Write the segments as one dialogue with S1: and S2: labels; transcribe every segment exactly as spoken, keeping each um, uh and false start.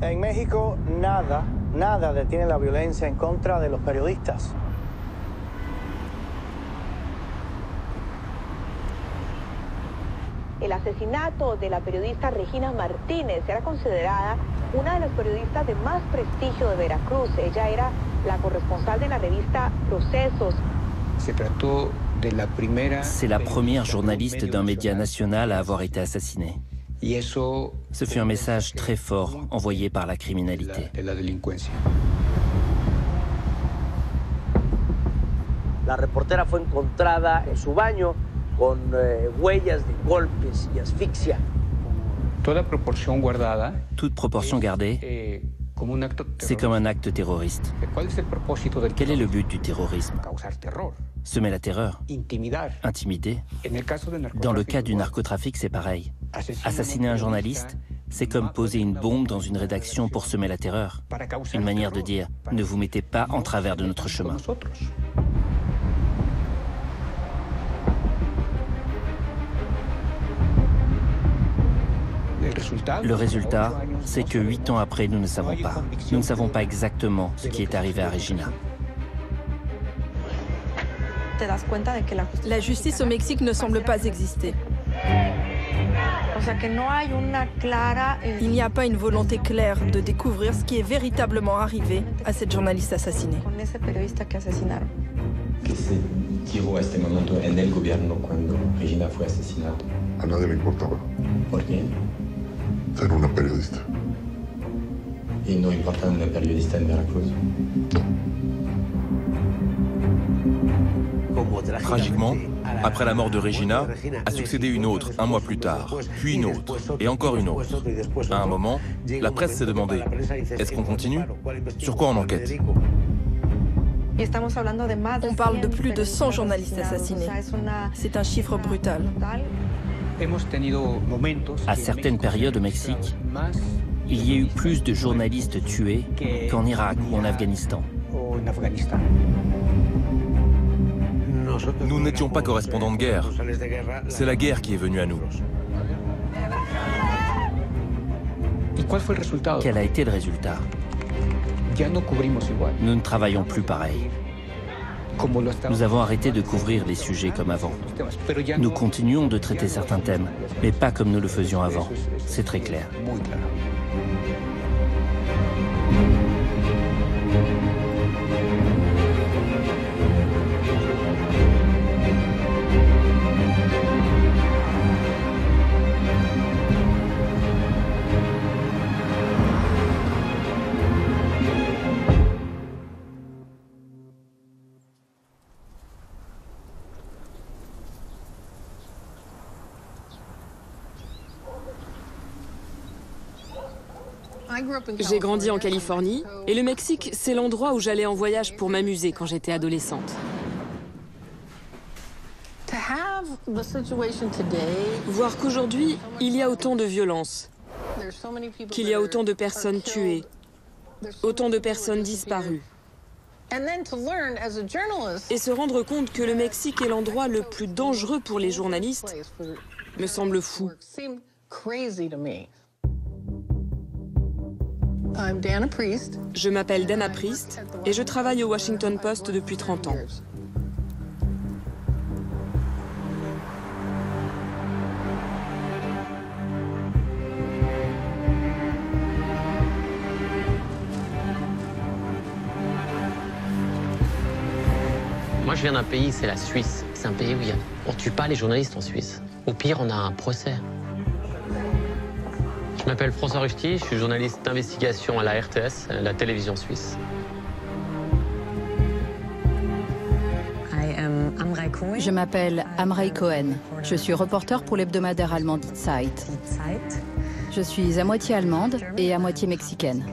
S1: En México, nada, nada detiene la violencia en contra de los periodistas.
S2: El asesinato de la periodista Regina Martínez era considerada una de las periodistas de más prestigio de Veracruz. Ella era la corresponsal de la revista Procesos.
S3: C'est la première journaliste d'un média national à avoir été assassinée. Ce fut un message très fort envoyé par la criminalité.
S4: La reportera fue encontrada en su baño con eh, huellas de golpes y asfixia.
S3: Toute proportion gardée, c'est comme un acte terroriste. Quel est le but du terrorisme? Semer la terreur, intimider. Dans le cas du narcotrafic, c'est pareil. Assassiner un journaliste, c'est comme poser une bombe dans une rédaction pour semer la terreur. Une manière de dire, ne vous mettez pas en travers de notre chemin. Le résultat, c'est que huit ans après, nous ne savons pas. Nous ne savons pas exactement ce qui est arrivé à Regina.
S5: La justice au Mexique ne semble pas exister. Il n'y a pas une volonté claire de découvrir ce qui est véritablement arrivé à cette journaliste assassinée.
S6: ¿Qué se llegó a este momento en el gobierno cuando Regina fue asesinada?
S7: A nadie le importaba.
S6: ¿Por qué?
S7: Ser una periodista.
S6: ¿Y no importa una periodista en Veracruz?
S8: Tragiquement, après la mort de Regina, a succédé une autre un mois plus tard, puis une autre, et encore une autre. À un moment, la presse s'est demandé, est-ce qu'on continue? Sur quoi on enquête?
S5: On parle de plus de cent journalistes assassinés. C'est un chiffre brutal.
S3: À certaines périodes au Mexique, il y a eu plus de journalistes tués qu'en Irak ou en Afghanistan.
S8: Nous n'étions pas correspondants de guerre. C'est la guerre qui est venue à nous.
S3: Quel a été le résultat? Nous ne travaillons plus pareil. Nous avons arrêté de couvrir les sujets comme avant. Nous continuons de traiter certains thèmes, mais pas comme nous le faisions avant. C'est très clair.
S9: J'ai grandi en Californie et le Mexique, c'est l'endroit où j'allais en voyage pour m'amuser quand j'étais adolescente. Voir qu'aujourd'hui, il y a autant de violence, qu'il y a autant de personnes tuées, autant de personnes disparues. Et se rendre compte que le Mexique est l'endroit le plus dangereux pour les journalistes me semble fou. Je m'appelle Dana Priest et je travaille au Washington Post depuis trente ans.
S10: Moi, je viens d'un pays, c'est la Suisse. C'est un pays où il y a... on ne tue pas les journalistes en Suisse. Au pire, on a un procès. Je m'appelle François Ruchti, je suis journaliste d'investigation à la R T S, la télévision suisse.
S11: Je m'appelle Amrei Cohen. Je suis reporter pour l'hebdomadaire allemand Die Zeit. Je suis à moitié allemande et à moitié mexicaine.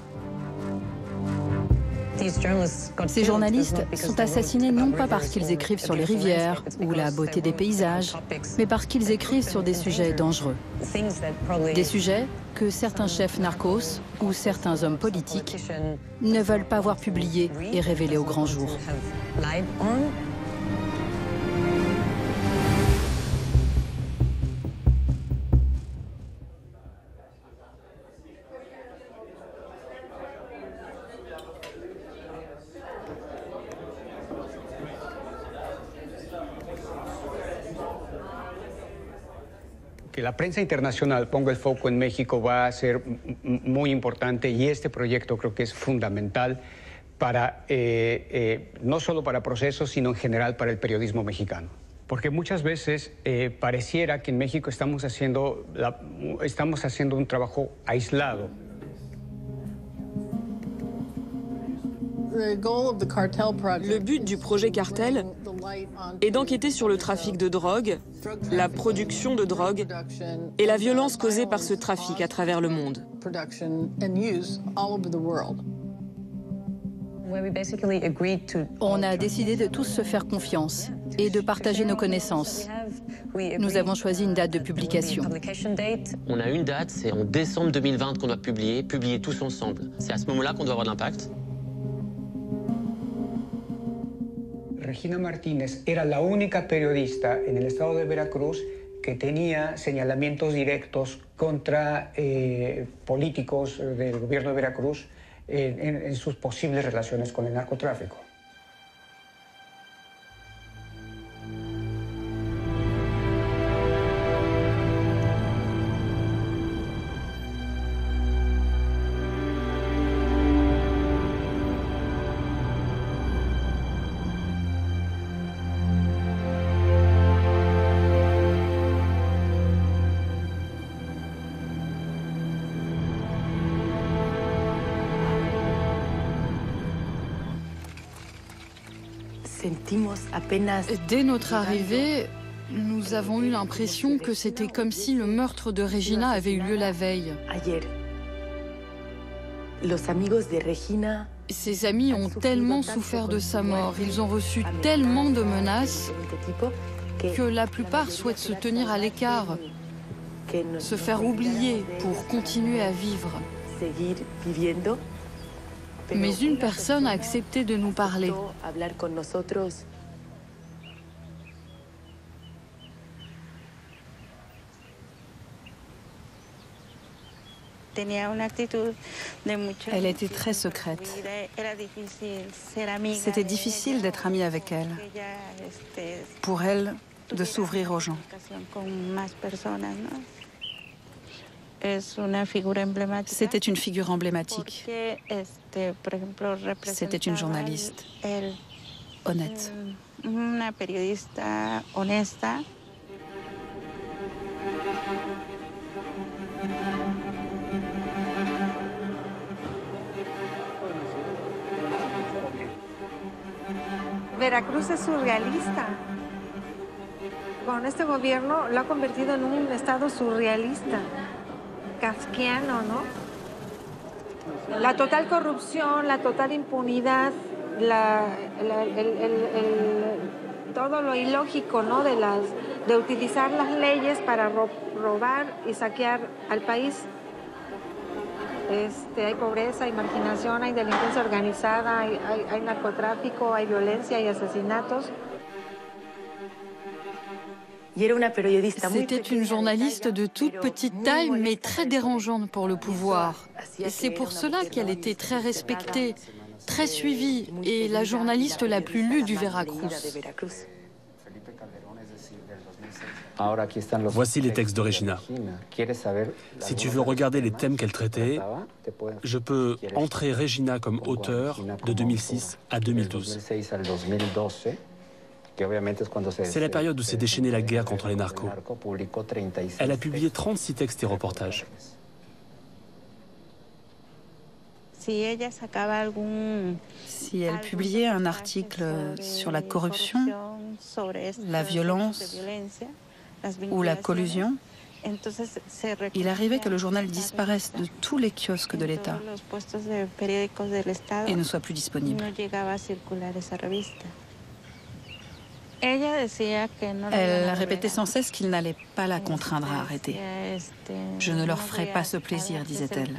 S11: Ces journalistes sont assassinés non pas parce qu'ils écrivent sur les rivières ou la beauté des paysages, mais parce qu'ils écrivent sur des sujets dangereux. Des sujets que certains chefs narcos ou certains hommes politiques ne veulent pas voir publiés et révélés au grand jour.
S12: Que la prensa internacional ponga el foco en México va a ser muy importante y este proyecto creo que es fundamental para, eh, eh, no solo para Procesos, sino en general para el periodismo mexicano. Porque muchas veces eh, pareciera que en México estamos haciendo, la, estamos haciendo un trabajo aislado.
S9: Le but du projet Cartel est d'enquêter sur le trafic de drogue, la production de drogue et la violence causée par ce trafic à travers le monde.
S11: On a décidé de tous se faire confiance et de partager nos connaissances. Nous avons choisi une date de publication.
S10: On a une date, c'est en décembre deux mille vingt qu'on doit publier, publier tous ensemble. C'est à ce moment-là qu'on doit avoir de l'impact.
S12: Regina Martínez era la única periodista en el estado de Veracruz que tenía señalamientos directos contra eh, políticos del gobierno de Veracruz eh, en, en sus posibles relaciones con el narcotráfico.
S11: Dès notre arrivée, nous avons eu l'impression que c'était comme si le meurtre de Regina avait eu lieu la veille. Ses amis ont tellement souffert de sa mort, ils ont reçu tellement de menaces que la plupart souhaitent se tenir à l'écart, se faire oublier pour continuer à vivre. Mais une personne a accepté de nous parler.
S13: Elle était très secrète. C'était difficile d'être amie avec elle. Pour elle, de s'ouvrir aux gens. C'était une figure emblématique. C'était une journaliste honnête.
S14: Veracruz es surrealista. Con este gobierno lo ha convertido en un estado surrealista, kafkiano, ¿no? La total corrupción, la total impunidad, la, la, el, el, el, todo lo ilógico, ¿no? De, las, de utilizar las leyes para ro robar y saquear al país. Este, hay pobreza, hay marginación, hay delincuencia organizada, hay, hay, hay narcotráfico, hay violencia, hay asesinatos.
S11: C'était une journaliste de toute petite taille, mais très dérangeante pour le pouvoir. C'est pour cela qu'elle était très respectée, très suivie, et la journaliste la plus lue du Veracruz.
S15: Voici les textes de Regina. Si tu veux regarder les thèmes qu'elle traitait, je peux entrer Regina comme auteur de deux mille six à deux mille douze. C'est la période où s'est déchaînée la guerre contre les narcos. Elle a publié trente-six textes et reportages.
S13: Si elle publiait un article sur la corruption, la violence ou la collusion, il arrivait que le journal disparaisse de tous les kiosques de l'État et ne soit plus disponible. Elle répétait sans cesse qu'il n'allait pas la contraindre à arrêter. Je ne leur ferai pas ce plaisir, disait-elle.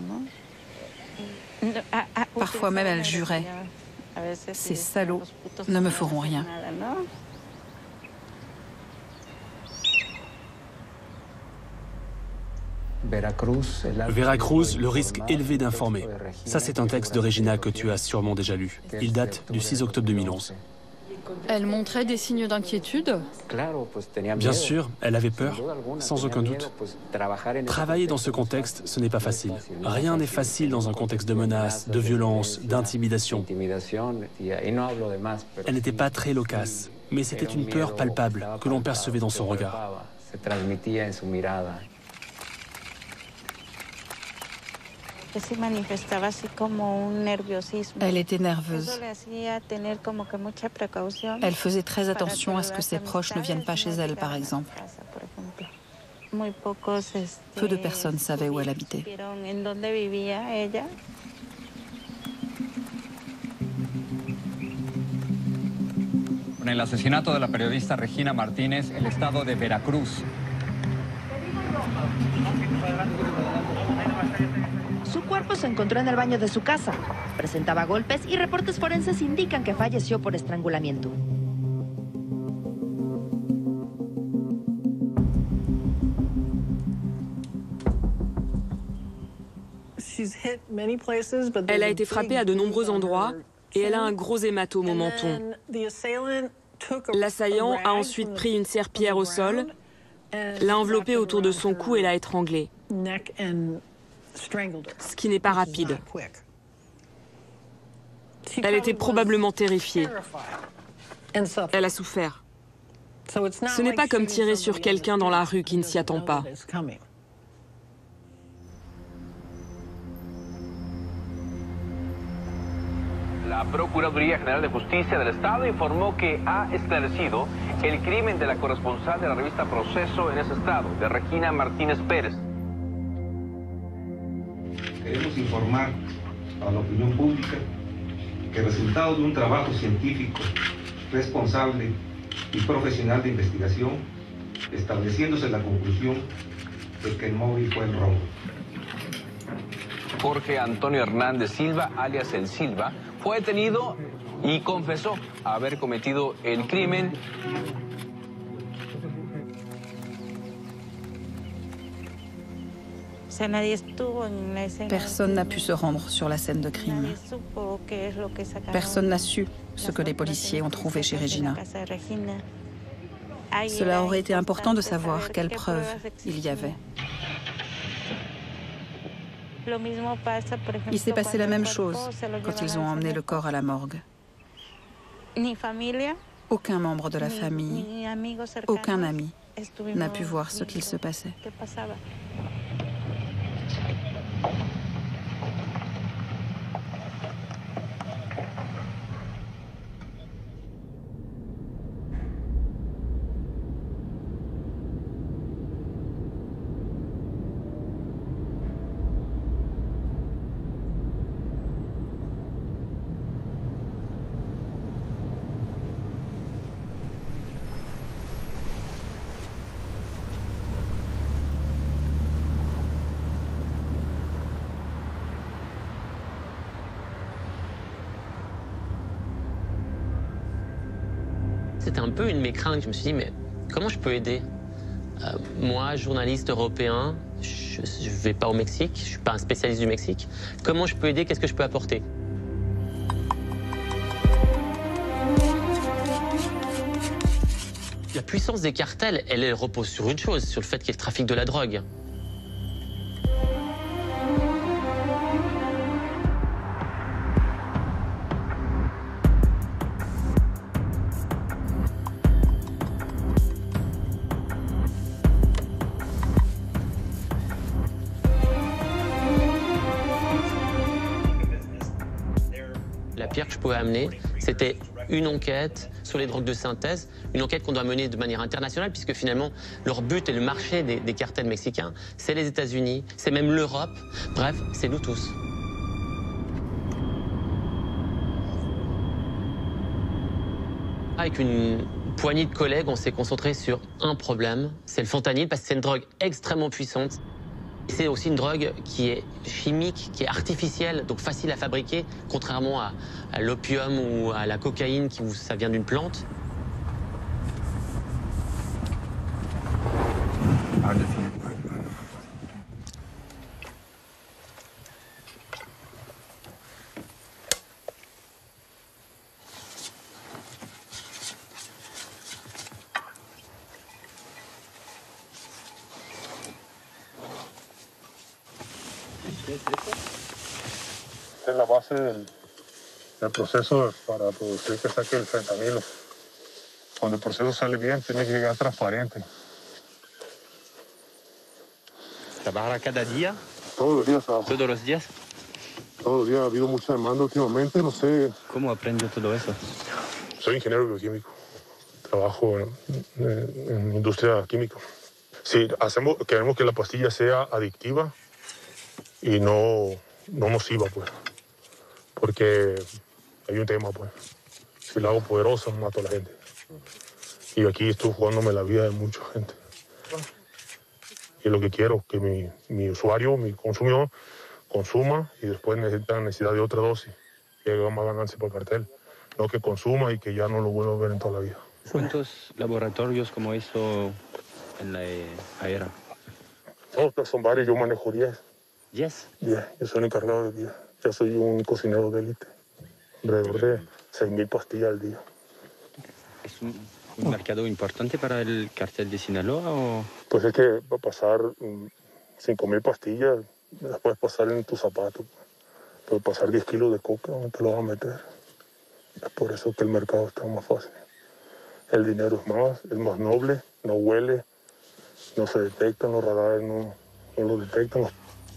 S13: Parfois même, elle jurait. Ces salauds ne me feront rien.
S15: Veracruz, le risque élevé d'informer. Ça, c'est un texte de Regina que tu as sûrement déjà lu. Il date du six octobre deux mille onze.
S11: Elle montrait des signes d'inquiétude?
S15: Bien sûr, elle avait peur, sans aucun doute. Travailler dans ce contexte, ce n'est pas facile. Rien n'est facile dans un contexte de menaces, de violence, d'intimidation. Elle n'était pas très loquace, mais c'était une peur palpable que l'on percevait dans son regard.
S13: Elle était nerveuse. Elle faisait très attention à ce que ses proches ne viennent pas chez elle, par exemple. Peu de personnes savaient où elle habitait.
S16: Con el asesinato de la periodista Regina Martínez, el estado de Veracruz.
S17: Su cuerpo se encontró en el baño de su casa. Presentaba golpes y reportes forenses indican que falleció por estrangulamiento.
S9: Elle a été frappée à de nombreux endroits et elle a un gros hématome au menton. L'assaillant a ensuite pris une serpillière au sol, l'a enveloppée autour de son cou et l'a étranglée. Ce qui n'est pas rapide. Elle était probablement terrifiée. Elle a souffert. Ce n'est pas comme tirer sur quelqu'un dans la rue qui ne s'y attend pas.
S18: La Procuraduría General de Justicia del Estado informó que ha esclarecido el crimen de la corresponsal de la revista Proceso en ese estado, de Regina Martínez Pérez.
S19: Queremos informar a la opinión pública que el resultado de un trabajo científico, responsable y profesional de investigación, estableciéndose la conclusión de que el móvil fue el robo.
S18: Jorge Antonio Hernández Silva, alias El Silva, fue detenido y confesó haber cometido el crimen.
S13: Personne n'a pu se rendre sur la scène de crime. Personne n'a su ce que les policiers ont trouvé chez Regina. Cela aurait été important de savoir quelles preuves il y avait. Il s'est passé la même chose quand ils ont emmené le corps à la morgue. Aucun membre de la famille, aucun ami n'a pu voir ce qu'il se passait.
S10: C'était un peu une de mes craintes. Je me suis dit, mais comment je peux aider euh, Moi, journaliste européen, je ne vais pas au Mexique, je ne suis pas un spécialiste du Mexique. Comment je peux aider? Qu'est-ce que je peux apporter? La puissance des cartels, elle, elle repose sur une chose, sur le fait qu'il y ait le trafic de la drogue. La pierre que je pouvais amener, c'était une enquête sur les drogues de synthèse, une enquête qu'on doit mener de manière internationale, puisque finalement, leur but et le marché des, des cartels mexicains, c'est les États-Unis, c'est même l'Europe, bref, c'est nous tous. Avec une poignée de collègues, on s'est concentré sur un problème, c'est le fentanyl, parce que c'est une drogue extrêmement puissante. C'est aussi une drogue qui est chimique, qui est artificielle, donc facile à fabriquer, contrairement à, à l'opium ou à la cocaïne, qui ça vient d'une plante.
S7: Es la base del, del proceso para producir que saque el fentanilo. Cuando el proceso sale bien, tiene que llegar transparente.
S10: ¿Trabaja cada día?
S7: Todos los días trabajo.
S10: ¿Todos los días?
S7: Todos los días ha habido mucha demanda últimamente, no sé.
S10: ¿Cómo aprende todo eso?
S7: Soy ingeniero bioquímico. Trabajo en, en, en industria química. Sí, hacemos, queremos que la pastilla sea adictiva y no, no nociva, pues. Porque hay un tema, pues. Si la hago poderosa, mato a la gente. Y aquí estoy jugándome la vida de mucha gente. Y lo que quiero es que mi, mi usuario, mi consumidor, consuma y después necesita necesidad de otra dosis. Que haga más ganancia para el cartel. No que consuma y que ya no lo vuelva a ver en toda la vida.
S10: ¿Cuántos laboratorios como eso en la era?
S7: No, son varios, yo manejo diez.
S10: ¿diez?
S7: diez, yo soy el encargado de diez. Yo soy un cocinero de élite. Alrededor de seis mil pastillas al día.
S10: ¿Es un, un mercado importante para el cartel de Sinaloa o...?
S7: Pues es que va a pasar um, cinco mil pastillas, las puedes pasar en tu zapato. Puedes pasar diez kilos de coca, ¿dónde te lo vas a meter? Es por eso que el mercado está más fácil. El dinero es más, es más noble, no huele, no se detectan, los radares no, no lo detectan.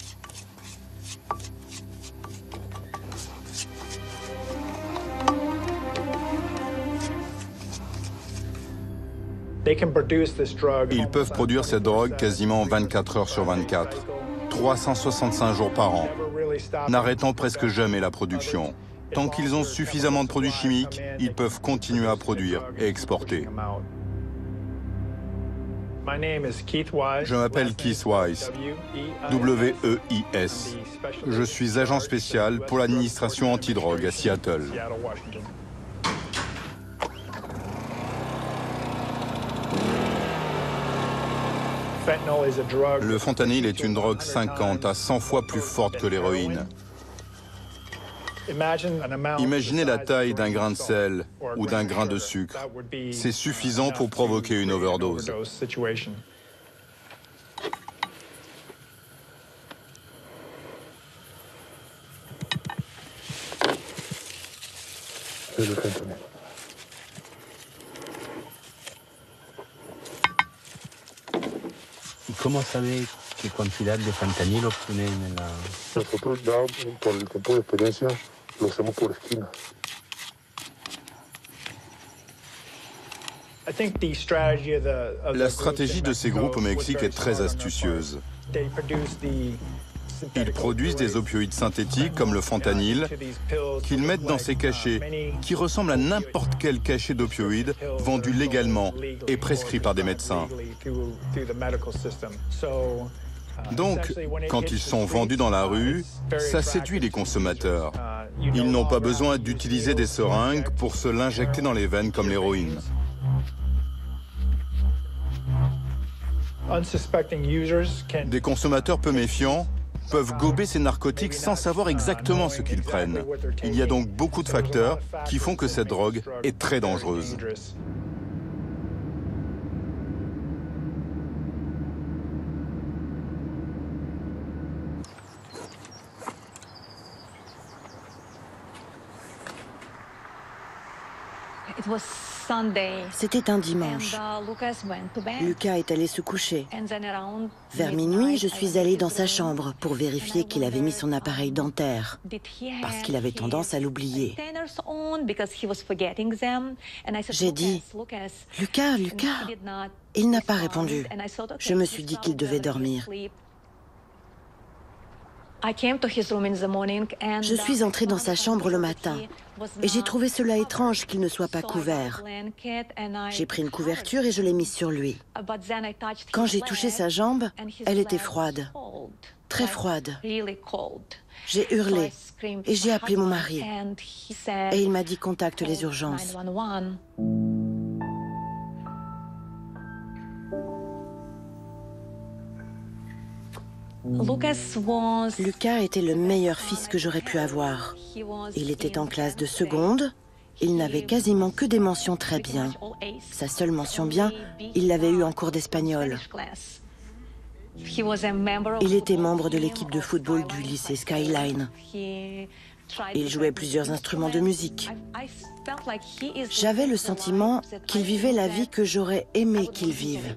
S20: Ils peuvent produire cette drogue quasiment vingt-quatre heures sur vingt-quatre, trois cent soixante-cinq jours par an, n'arrêtant presque jamais la production. Tant qu'ils ont suffisamment de produits chimiques, ils peuvent continuer à produire et exporter. Je m'appelle Keith Weiss, W E I S. Je suis agent spécial pour l'administration antidrogue à Seattle. Le fentanyl est une drogue cinquante à cent fois plus forte que l'héroïne. Imaginez la taille d'un grain de sel ou d'un grain de sucre. C'est suffisant pour provoquer une overdose.
S10: ¿Cómo sabe qué cantidad de fentanilo obtiene en la...?
S7: Nosotros ya, por el tiempo de experiencia, lo hacemos por esquina.
S20: La stratégie de ces groupes au Mexique est très astucieuse. Ils produisent des opioïdes synthétiques comme le fentanyl qu'ils mettent dans ces cachets qui ressemblent à n'importe quel cachet d'opioïdes vendu légalement et prescrit par des médecins. Donc, quand ils sont vendus dans la rue, ça séduit les consommateurs. Ils n'ont pas besoin d'utiliser des seringues pour se l'injecter dans les veines comme l'héroïne. Des consommateurs peu méfiants peuvent gober ces narcotiques sans savoir exactement ce qu'ils prennent. Il y a donc beaucoup de facteurs qui font que cette drogue est très dangereuse.
S21: C'était un dimanche. Lucas est allé se coucher. Vers minuit, je suis allée dans sa chambre pour vérifier qu'il avait mis son appareil dentaire, parce qu'il avait tendance à l'oublier. J'ai dit « Lucas, Lucas !» Il n'a pas répondu. Je me suis dit qu'il devait dormir. Je suis entrée dans sa chambre le matin et j'ai trouvé cela étrange qu'il ne soit pas couvert. J'ai pris une couverture et je l'ai mise sur lui. Quand j'ai touché sa jambe, elle était froide, très froide. J'ai hurlé et j'ai appelé mon mari et il m'a dit « Contacte les urgences ». Lucas était le meilleur fils que j'aurais pu avoir. Il était en classe de seconde. Il n'avait quasiment que des mentions très bien. Sa seule mention bien, il l'avait eue en cours d'espagnol. Il était membre de l'équipe de football du lycée Skyline. Il jouait plusieurs instruments de musique. J'avais le sentiment qu'il vivait la vie que j'aurais aimé qu'il vive.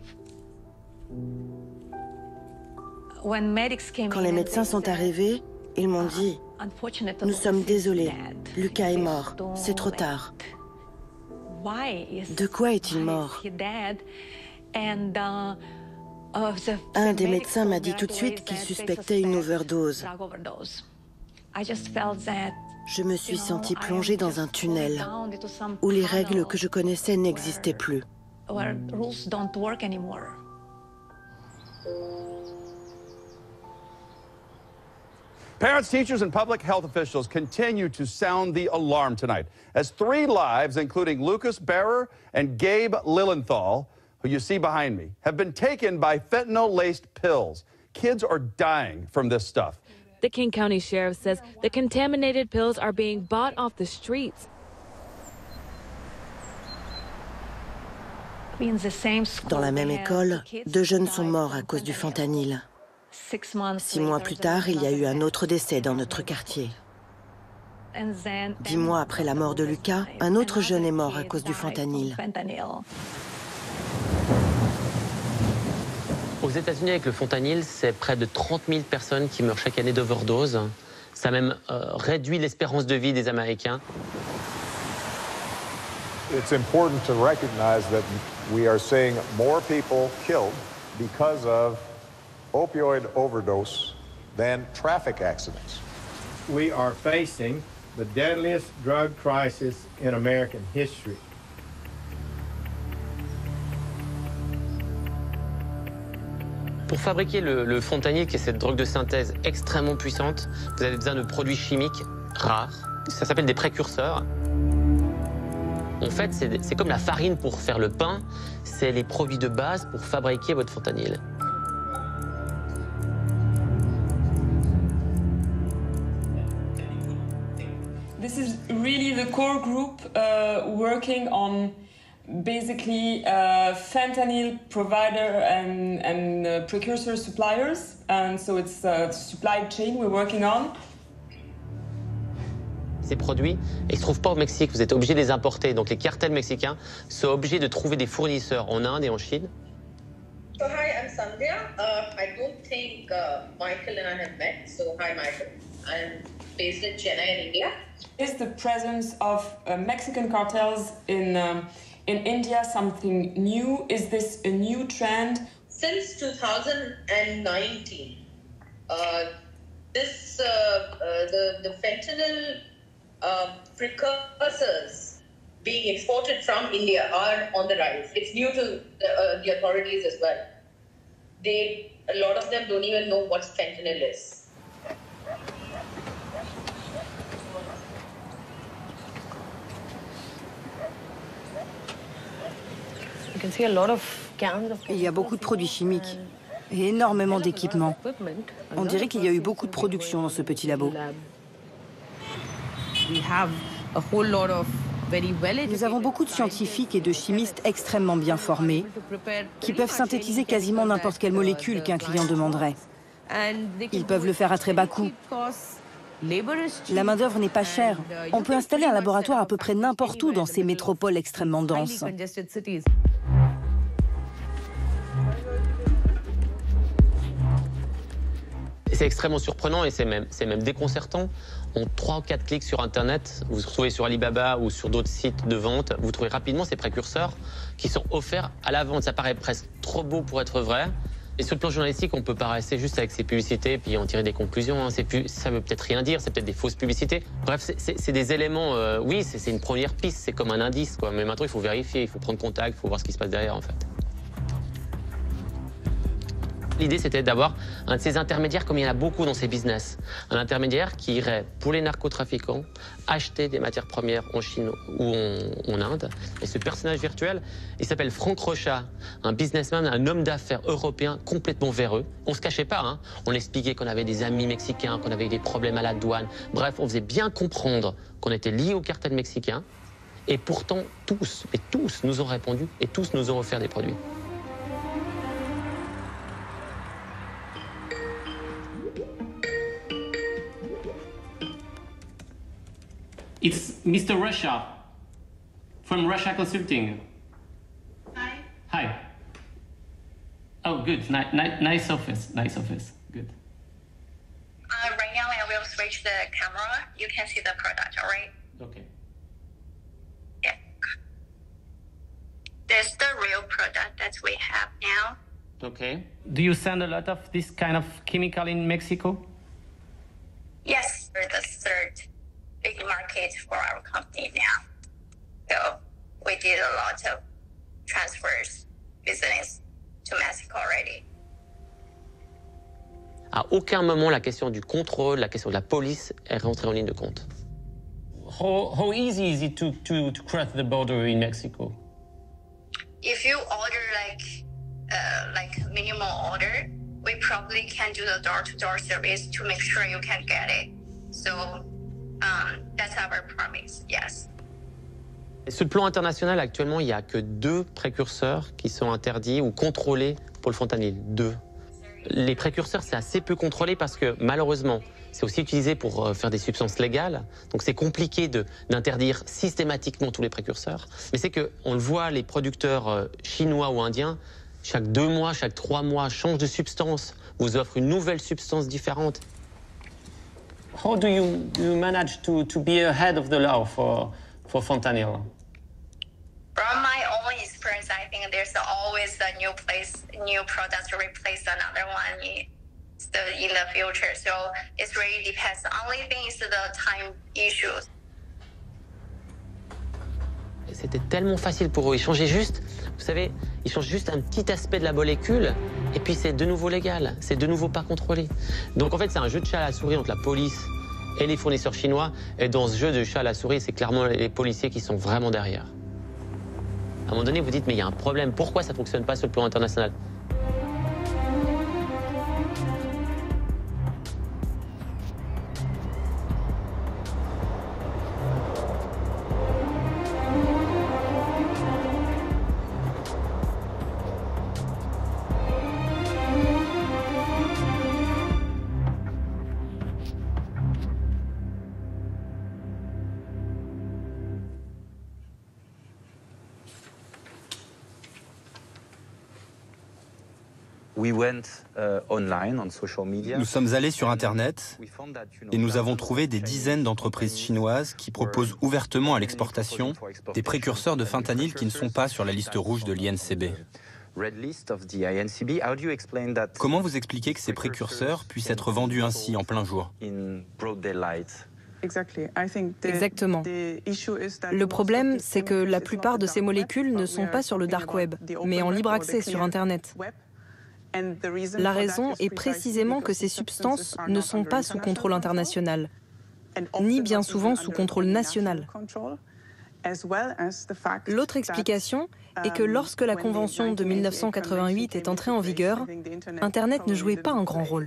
S21: Quand les médecins sont arrivés, ils m'ont dit « Nous sommes désolés, Lucas est mort, c'est trop tard. » De quoi est-il mort? Un des médecins m'a dit tout de suite qu'il suspectait une overdose. Je me suis sentie plongée dans un tunnel où les règles que je connaissais n'existaient plus.
S1: Parents, teachers, and public health officials continue to sound the alarm tonight as three lives, including Lucas Barrer and Gabe Lilienthal, who you see behind me, have been taken by fentanyl-laced pills. Kids are dying from this stuff.
S22: The King County Sheriff says the contaminated pills are being bought off the streets.
S21: Dans la même école, deux jeunes sont morts à cause du fentanyl. Six mois plus tard, il y a eu un autre décès dans notre quartier. Dix mois après la mort de Lucas, un autre jeune est mort à cause du fentanyl.
S10: Aux États-Unis, avec le fentanyl, c'est près de trente mille personnes qui meurent chaque année d'overdose. Ça a même euh, réduit l'espérance de vie des Américains.
S23: It's important to recognize that we are seeing more people killed because of opioid overdose than traffic accidents.
S24: We are facing the deadliest drug crisis in American history.
S10: Pour fabriquer le, le fentanyl, qui est cette drogue de synthèse extrêmement puissante, vous avez besoin de produits chimiques rares. Ça s'appelle des précurseurs. En fait, c'est comme la farine pour faire le pain. C'est les produits de base pour fabriquer votre fentanyl.
S9: This is really the core group uh, working on basically uh, fentanyl provider and, and uh, precursor suppliers. And so it's a supply chain we're working on.
S10: Ces produits, ils ne se trouvent pas au Mexique, vous êtes obligés de les importer. Donc les cartels mexicains sont obligés de trouver des fournisseurs en Inde et en Chine.
S25: So hi, I'm Sandhya. Uh, I don't think uh, Michael and I have met. So hi, Michael. I'm based in Chennai, in India.
S9: Is the presence of uh, Mexican cartels in um, in India something new? Is this a new trend?
S25: Since two thousand nineteen, uh, this uh, uh, the the fentanyl uh, precursors being exported from India are on the rise. It's new to the, uh, the authorities as well. They a lot of them don't even know what fentanyl is.
S13: Il y a beaucoup de produits chimiques et énormément d'équipements. On dirait qu'il y a eu beaucoup de production dans ce petit labo. Nous avons beaucoup de scientifiques et de chimistes extrêmement bien formés qui peuvent synthétiser quasiment n'importe quelle molécule qu'un client demanderait. Ils peuvent le faire à très bas coût. La main-d'œuvre n'est pas chère. On peut installer un laboratoire à peu près n'importe où dans ces métropoles extrêmement denses.
S10: C'est extrêmement surprenant et c'est même, même déconcertant. En trois ou quatre clics sur Internet, vous vous retrouvez sur Alibaba ou sur d'autres sites de vente, vous trouvez rapidement ces précurseurs qui sont offerts à la vente. Ça paraît presque trop beau pour être vrai. Et sur le plan journalistique, on peut pas rester juste avec ces publicités puis en tirer des conclusions. Hein. Plus, ça veut peut-être rien dire, c'est peut-être des fausses publicités. Bref, c'est des éléments, euh, oui, c'est une première piste, c'est comme un indice, quoi. Mais maintenant, il faut vérifier, il faut prendre contact, il faut voir ce qui se passe derrière, en fait. L'idée, c'était d'avoir un de ces intermédiaires, comme il y en a beaucoup dans ces business. Un intermédiaire qui irait, pour les narcotrafiquants, acheter des matières premières en Chine ou en, en Inde. Et ce personnage virtuel, il s'appelle Franck Rochat, un businessman, un homme d'affaires européen complètement véreux. On se cachait pas, hein. On expliquait qu'on avait des amis mexicains, qu'on avait des problèmes à la douane. Bref, on faisait bien comprendre qu'on était liés au cartel mexicain. Et pourtant, tous, et tous nous ont répondu et tous nous ont offert des produits. It's Mister Russia from Russia Consulting. Hi. Hi. Oh, good. Ni ni nice office. Nice office. Good.
S2: Uh, right now, I will switch the camera. You can see the product, all right?
S10: Okay.
S2: Yeah. There's the real product that we have now.
S10: Okay. Do you send a lot of this kind of chemical in Mexico?
S2: Yes, we're the third big market for our company now. So we did a lot of transfers business to Mexico already.
S10: À aucun moment la question du contrôle, la question de la police est rentrée en ligne de compte. How, how easy is it to, to, to cross the border in Mexico?
S2: If you order like uh, like minimal order, we probably can do the door-to-door service to make sure you can get it. So um, that's our promise, yes.
S10: Et sur le plan international, actuellement, il n'y a que deux précurseurs qui sont interdits ou contrôlés pour le fentanyl. Deux. Les précurseurs, c'est assez peu contrôlé parce que, malheureusement, c'est aussi utilisé pour euh, faire des substances légales. Donc c'est compliqué d'interdire systématiquement tous les précurseurs. Mais c'est qu'on le voit, les producteurs euh, chinois ou indiens, chaque deux mois, chaque trois mois, changent de substance, vous offrent une nouvelle substance différente. How do you, do you manage to, to be ahead of the law for, for fentanyl?
S2: From my own experience, I think there's always a new place, new product to replace another one in the, in the future. So it really depends. The only thing is the time issues.
S10: C'était tellement facile pour eux. Ils changeaient juste, vous savez, ils changent juste un petit aspect de la molécule et puis c'est de nouveau légal, c'est de nouveau pas contrôlé. Donc en fait, c'est un jeu de chat à la souris entre la police et les fournisseurs chinois. Et dans ce jeu de chat à la souris, c'est clairement les policiers qui sont vraiment derrière. À un moment donné, vous dites, mais il y a un problème. Pourquoi ça ne fonctionne pas sur le plan international?
S4: Nous sommes allés sur Internet et nous avons trouvé des dizaines d'entreprises chinoises qui proposent ouvertement à l'exportation des précurseurs de fentanyl qui ne sont pas sur la liste rouge de l'I N C B. Comment vous expliquez que ces précurseurs puissent être vendus ainsi en plein jour?
S5: Exactement. Le problème, c'est que la plupart de ces molécules ne sont pas sur le dark web, mais en libre accès sur Internet. La raison est précisément que ces substances ne sont pas sous contrôle international, ni bien souvent sous contrôle national. L'autre explication est que lorsque la Convention de mille neuf cent quatre-vingt-huit est entrée en vigueur, Internet ne jouait pas un grand rôle.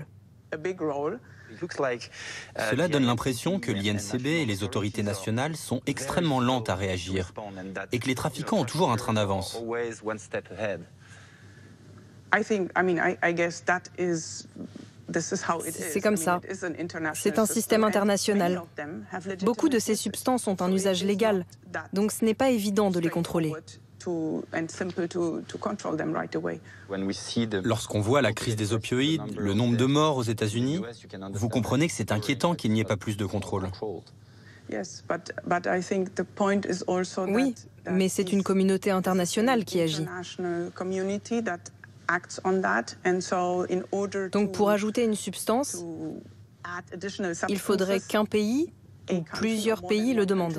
S4: Cela donne l'impression que l'I N C B et les autorités nationales sont extrêmement lentes à réagir et que les trafiquants ont toujours un train d'avance.
S5: C'est comme ça. C'est un système international. Beaucoup de ces substances ont un usage légal, donc ce n'est pas évident de les contrôler.
S4: Lorsqu'on voit la crise des opioïdes, le nombre de morts aux États-Unis, vous comprenez que c'est inquiétant qu'il n'y ait pas plus de contrôle.
S5: Oui, mais c'est une communauté internationale qui agit. Donc pour ajouter une substance, il faudrait qu'un pays ou plusieurs pays le demandent.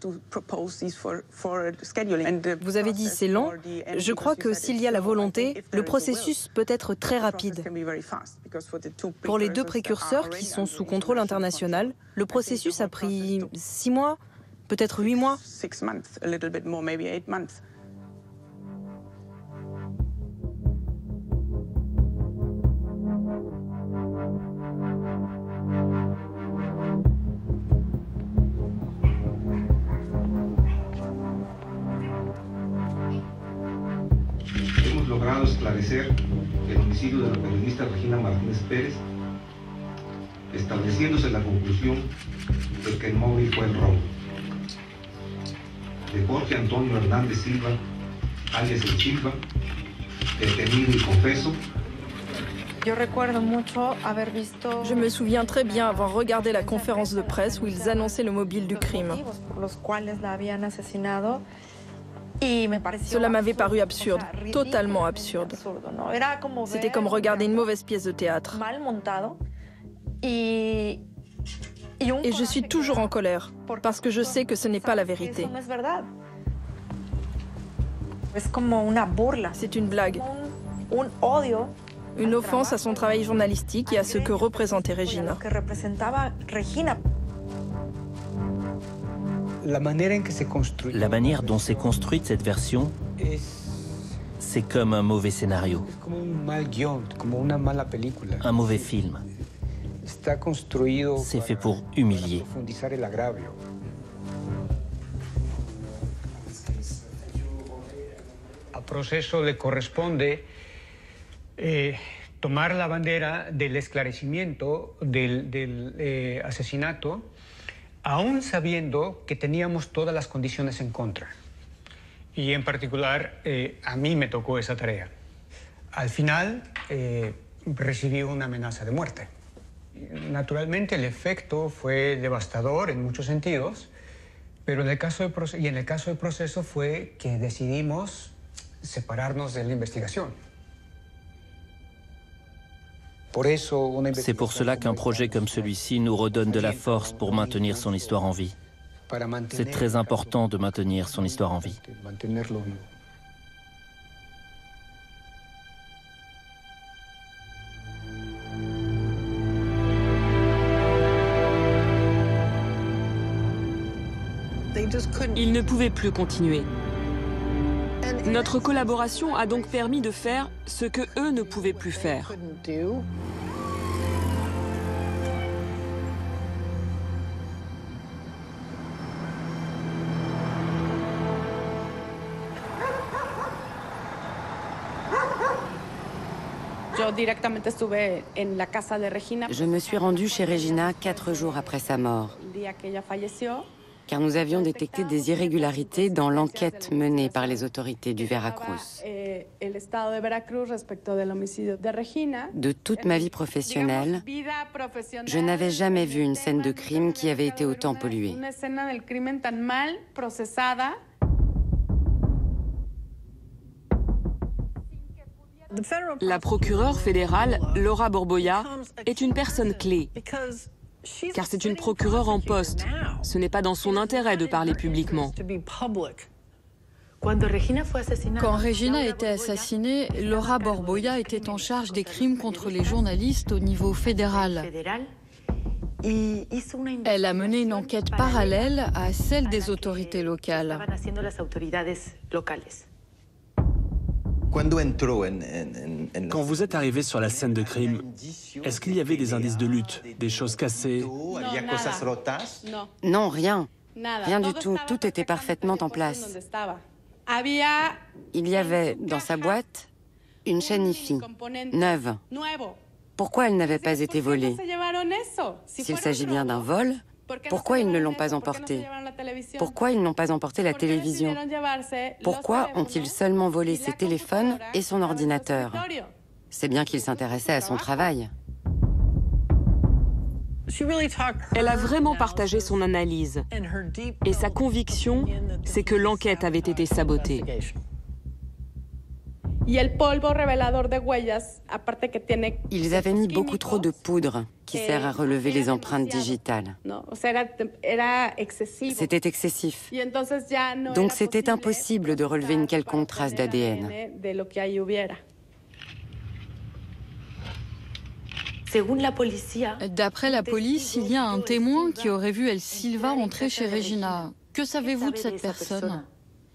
S5: Vous avez dit c'est lent. Je crois que s'il y a la volonté, le processus peut être très rapide. Pour les deux précurseurs qui sont sous contrôle international, le processus a pris six mois, peut-être huit mois.
S19: Logrado esclarecer el homicidio de la periodista Regina Martínez Pérez, estableciéndose la conclusión de que el móvil fue el robo. de Jorge Antonio Hernández Silva, alias El Silva, detenido y confeso.
S5: Je me souviens très bien avoir regardé la conférence de presse où ils annonçaient le mobile du crime. Cela m'avait paru absurde, totalement absurde. C'était comme regarder une mauvaise pièce de théâtre. Et je suis toujours en colère, parce que je sais que ce n'est pas la vérité. C'est une blague. Une offense à son travail journalistique et à ce que représentait Regina.
S3: La manière dont s'est construite cette version, c'est comme un mauvais scénario, un mauvais film. C'est fait pour humilier.
S6: Al proceso le corresponde eh, tomar la bandera del esclarecimiento del, del eh, asesinato, aún sabiendo que teníamos todas las condiciones en contra. Y en particular, eh, a mí me tocó esa tarea. Al final, eh, recibí una amenaza de muerte. Naturalmente, el efecto fue devastador en muchos sentidos, pero en el caso del proceso, y en el caso del proceso fue que decidimos separarnos de la investigación.
S3: C'est pour cela qu'un projet comme celui-ci nous redonne de la force pour maintenir son histoire en vie. C'est très important de maintenir son histoire en vie.
S9: Ils ne pouvaient plus continuer. Notre collaboration a donc permis de faire ce que eux ne pouvaient plus faire.
S8: Je me suis rendue chez Regina quatre jours après sa mort, car nous avions détecté des irrégularités dans l'enquête menée par les autorités du Veracruz. De toute ma vie professionnelle, je n'avais jamais vu une scène de crime qui avait été autant polluée.
S9: La procureure fédérale, Laura Borboya, est une personne clé. Car c'est une procureure en poste. Ce n'est pas dans son intérêt de parler publiquement.
S11: Quand Regina a été assassinée, Laura Borboya était en charge des crimes contre les journalistes au niveau fédéral. Elle a mené une enquête parallèle à celle des autorités locales.
S15: Quand vous êtes arrivé sur la scène de crime, est-ce qu'il y avait des indices de lutte, des choses cassées?
S8: Non, rien. Rien du tout. Tout était parfaitement en place. Il y avait, dans sa boîte, une chaîne I-F I, neuve. Pourquoi elle n'avait pas été volée? S'il s'agit bien d'un vol, pourquoi ils ne l'ont pas emportée? Pourquoi ils n'ont pas emporté la télévision? Pourquoi ont-ils seulement volé ses téléphones et son ordinateur? C'est bien qu'ils s'intéressaient à son travail.
S9: Elle a vraiment partagé son analyse. Et sa conviction, c'est que l'enquête avait été sabotée.
S8: Ils avaient mis beaucoup trop de poudre qui sert à relever les empreintes digitales. C'était excessif. Donc c'était impossible de relever une quelconque trace d'A D N.
S11: D'après la police, il y a un témoin qui aurait vu El Silva entrer chez Regina. Que savez-vous de cette personne?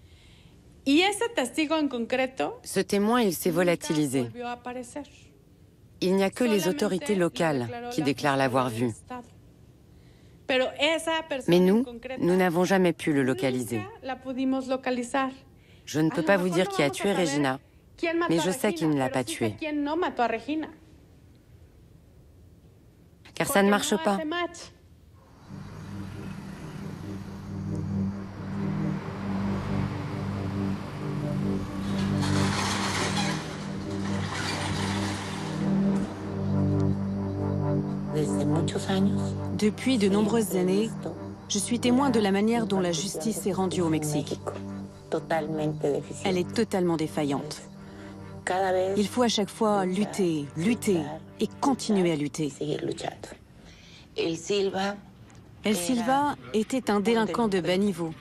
S8: Ce témoin, il s'est volatilisé. Il n'y a que les autorités locales qui déclarent l'avoir vu. Mais nous, nous n'avons jamais pu le localiser. Je ne peux pas vous dire qui a tué Regina, mais je sais qui ne l'a pas tuée. Car ça ne marche pas.
S12: Depuis de nombreuses années, je suis témoin de la manière dont la justice est rendue au Mexique. Elle est totalement défaillante. Il faut à chaque fois lutter, lutter et continuer à lutter. El Silva était un délinquant de bas niveau,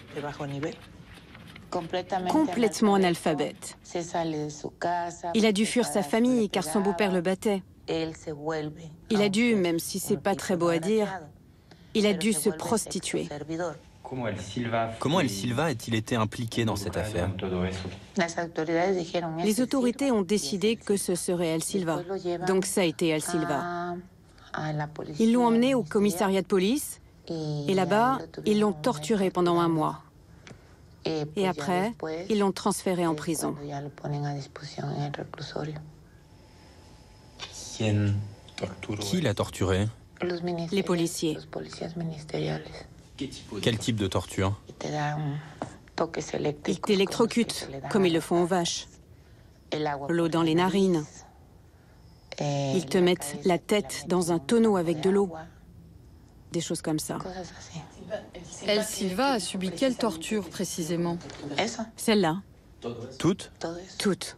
S12: complètement analphabète. Il a dû fuir sa famille car son beau-père le battait. Il a dû, même si c'est pas très beau à dire, il a dû se prostituer.
S4: Comment El Silva a-t-il été impliqué dans cette affaire?
S12: Les autorités ont décidé que ce serait El Silva, donc ça a été El Silva. Ils l'ont emmené au commissariat de police, et là-bas, ils l'ont torturé pendant un mois. Et après, ils l'ont transféré en prison.
S4: Qui l'a torturé?
S12: Les policiers.
S4: Quel type de torture?
S12: Ils t'électrocutent, comme ils le font aux vaches. L'eau dans les narines. Ils te mettent la tête dans un tonneau avec de l'eau. Des choses comme ça.
S11: El Silva a subi quelle torture précisément?
S12: Celle-là.
S4: Toutes?
S12: Toutes.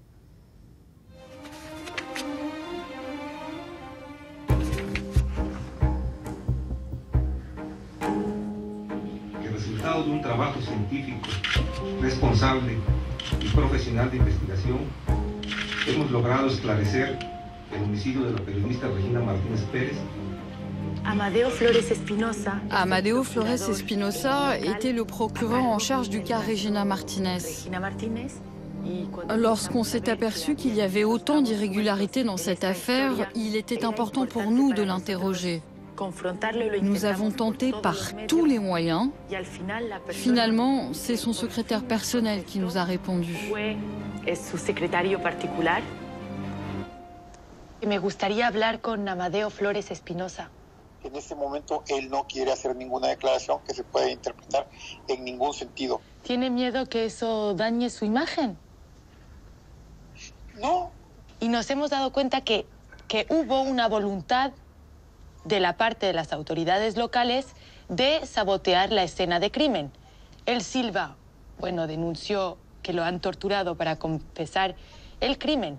S19: Resultado de un trabajo científico, responsable y profesional de investigación, hemos logrado esclarecer el homicidio de la periodista Regina Martínez Pérez.
S11: Amadeo Flores Espinosa. Amadeo Flores Espinosa était le procureur en charge du cas Regina Martínez. Lorsqu'on s'est aperçu qu'il y avait autant d'irrégularités dans cette affaire, il était important pour nous de l'interroger. Nous avons tenté par tous les moyens. Finalement, c'est son secrétaire personnel qui nous a répondu.
S14: Me gustaría hablar con Amadeo Flores Espinosa.
S16: En este momento él no quiere hacer ninguna declaración que se pueda interpretar en ningún sentido.
S14: ¿Tiene miedo que eso dañe su imagen?
S16: No.
S14: Y nos hemos dado cuenta que, que hubo una voluntad de la parte de las autoridades locales de sabotear la escena de crimen. El Silva, bueno, denunció que lo han torturado para confesar el crimen.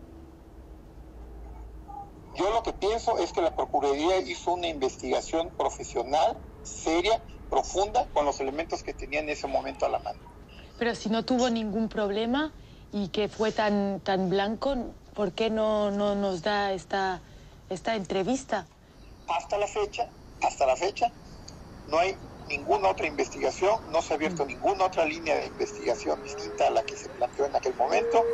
S16: Yo lo que pienso es que la Procuraduría hizo una investigación profesional, seria, profunda, con los elementos que tenía en ese momento a la mano.
S14: Pero si no tuvo ningún problema y que fue tan, tan blanco, ¿por qué no, no nos da esta, esta entrevista?
S16: Hasta la fecha, hasta la fecha, no hay ninguna otra investigación, no se ha abierto ninguna otra línea de investigación distinta a la que se planteó en aquel momento.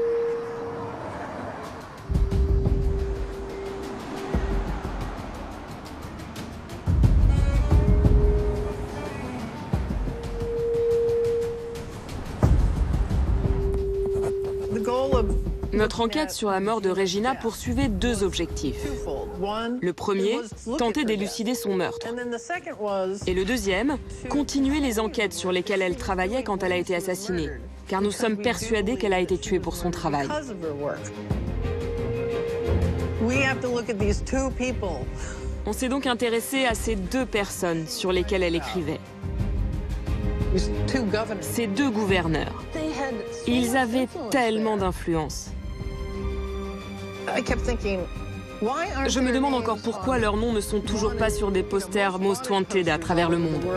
S17: Notre enquête sur la mort de Regina poursuivait deux objectifs. Le premier, tenter d'élucider son meurtre. Et le deuxième, continuer les enquêtes sur lesquelles elle travaillait quand elle a été assassinée, car nous sommes persuadés qu'elle a été tuée pour son travail. On s'est donc intéressé à ces deux personnes sur lesquelles elle écrivait. Ces deux gouverneurs. Ils avaient tellement d'influence. Je me demande encore pourquoi leurs noms ne sont toujours pas sur des posters Most Wanted à travers le monde.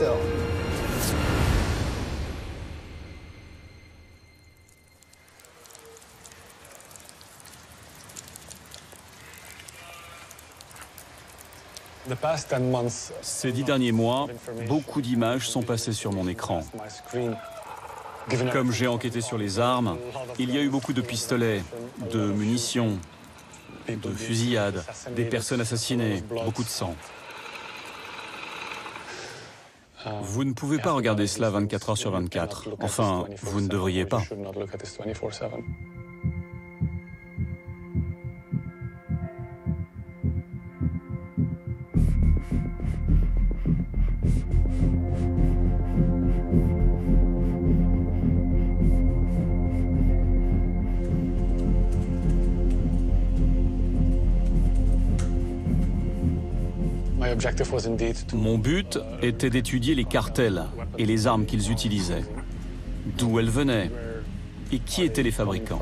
S18: Ces dix derniers mois, beaucoup d'images sont passées sur mon écran. Comme j'ai enquêté sur les armes, il y a eu beaucoup de pistolets, de munitions, de fusillades, des personnes assassinées, beaucoup de sang. Vous ne pouvez pas regarder cela vingt-quatre heures sur vingt-quatre. Enfin, vous ne devriez pas. Mon but était d'étudier les cartels et les armes qu'ils utilisaient, d'où elles venaient et qui étaient les fabricants.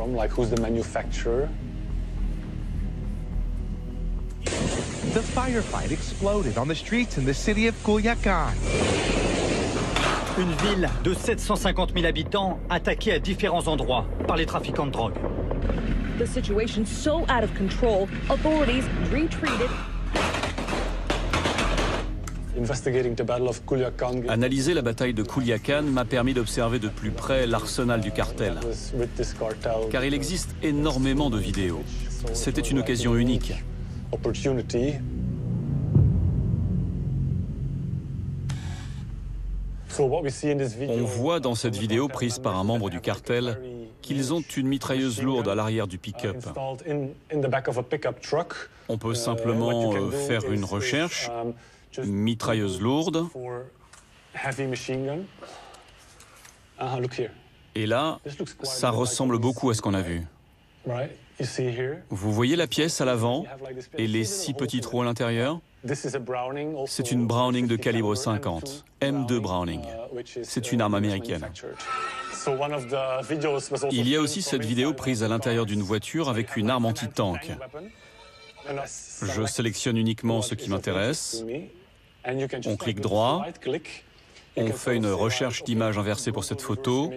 S1: The firefight exploded on the streets in the city of Culiacán.
S7: Une ville de sept cent cinquante mille habitants attaquée à différents endroits par les trafiquants de drogue.
S20: The situation so out of control, authorities retreated.
S18: Analyser la bataille de Culiacán m'a permis d'observer de plus près l'arsenal du cartel, car il existe énormément de vidéos. C'était une occasion unique. On voit dans cette vidéo prise par un membre du cartel qu'ils ont une mitrailleuse lourde à l'arrière du pick-up. On peut simplement euh, faire une recherche, mitrailleuse lourde. Et là, ça ressemble beaucoup à ce qu'on a vu. Vous voyez la pièce à l'avant et les six petits trous à l'intérieur? C'est une Browning de calibre cinquante, M deux Browning. C'est une arme américaine. Il y a aussi cette vidéo prise à l'intérieur d'une voiture avec une arme anti-tank. Je sélectionne uniquement ce qui m'intéresse. On clique droit. On fait une recherche d'image inversée pour cette photo.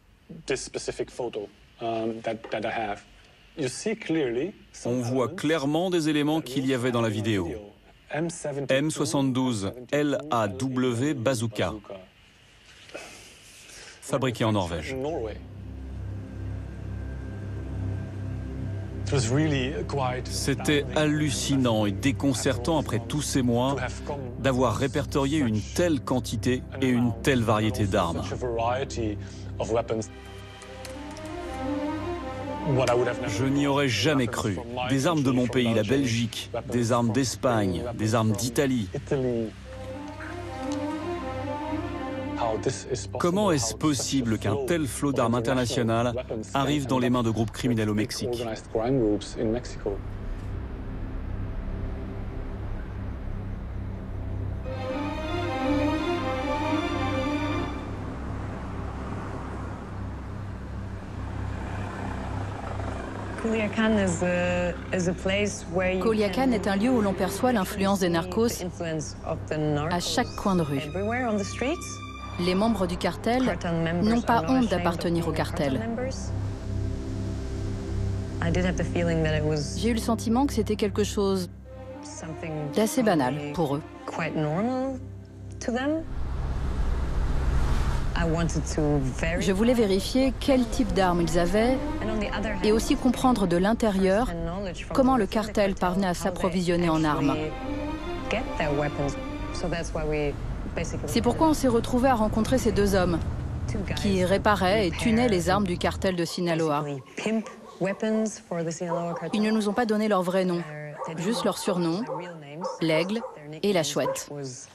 S18: On voit clairement des éléments qu'il y avait dans la vidéo. M soixante-douze L A W Bazooka, fabriqué en Norvège. C'était hallucinant et déconcertant après tous ces mois d'avoir répertorié une telle quantité et une telle variété d'armes. Je n'y aurais jamais cru. Des armes de mon pays, la Belgique, des armes d'Espagne, des armes d'Italie. Comment est-ce possible qu'un tel flot d'armes internationales arrive dans les mains de groupes criminels au Mexique ?
S11: Culiacán est un lieu où l'on perçoit l'influence des narcos à chaque coin de rue. Les membres du cartel n'ont pas honte d'appartenir au cartel. J'ai eu le sentiment que c'était quelque chose d'assez banal pour eux. Je voulais vérifier quel type d'armes ils avaient et aussi comprendre de l'intérieur comment le cartel parvenait à s'approvisionner en armes. C'est pourquoi on s'est retrouvés à rencontrer ces deux hommes qui réparaient et tunaient les armes du cartel de Sinaloa. Ils ne nous ont pas donné leur vrai nom, juste leur surnom, l'aigle et la chouette.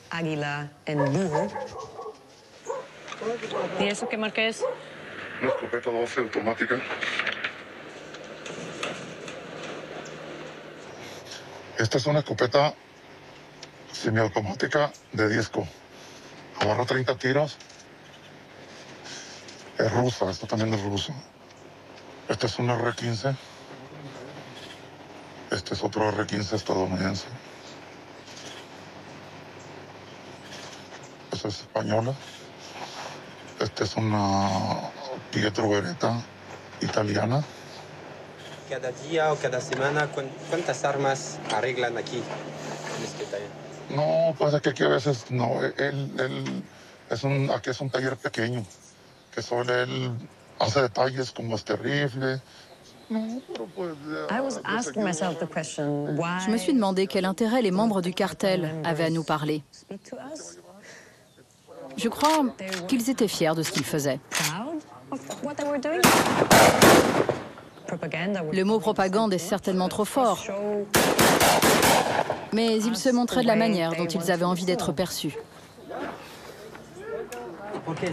S20: ¿Y eso qué marca es?
S21: Una escopeta doce automática. Esta es una escopeta semiautomática de disco. Agarra treinta tiros. Es rusa, esto también es ruso. Este es un R quince. Este es otro R quince estadounidense. Esta es española. Esta es una Pietro Beretta italiana.
S22: Cada día o cada semana, ¿cuántas armas arreglan aquí en este taller?
S21: No, pues es que aquí a veces no. Él, él es un, aquí es un taller pequeño, que solo él hace detalles como este rifle. No, pero pues,
S11: Je me suis demandé quel intérêt les membres du cartel avaient à nous parler. Je crois qu'ils étaient fiers de ce qu'ils faisaient. Le mot propagande est certainement trop fort, mais ils se montraient de la manière dont ils avaient envie d'être perçus.
S21: Bueno,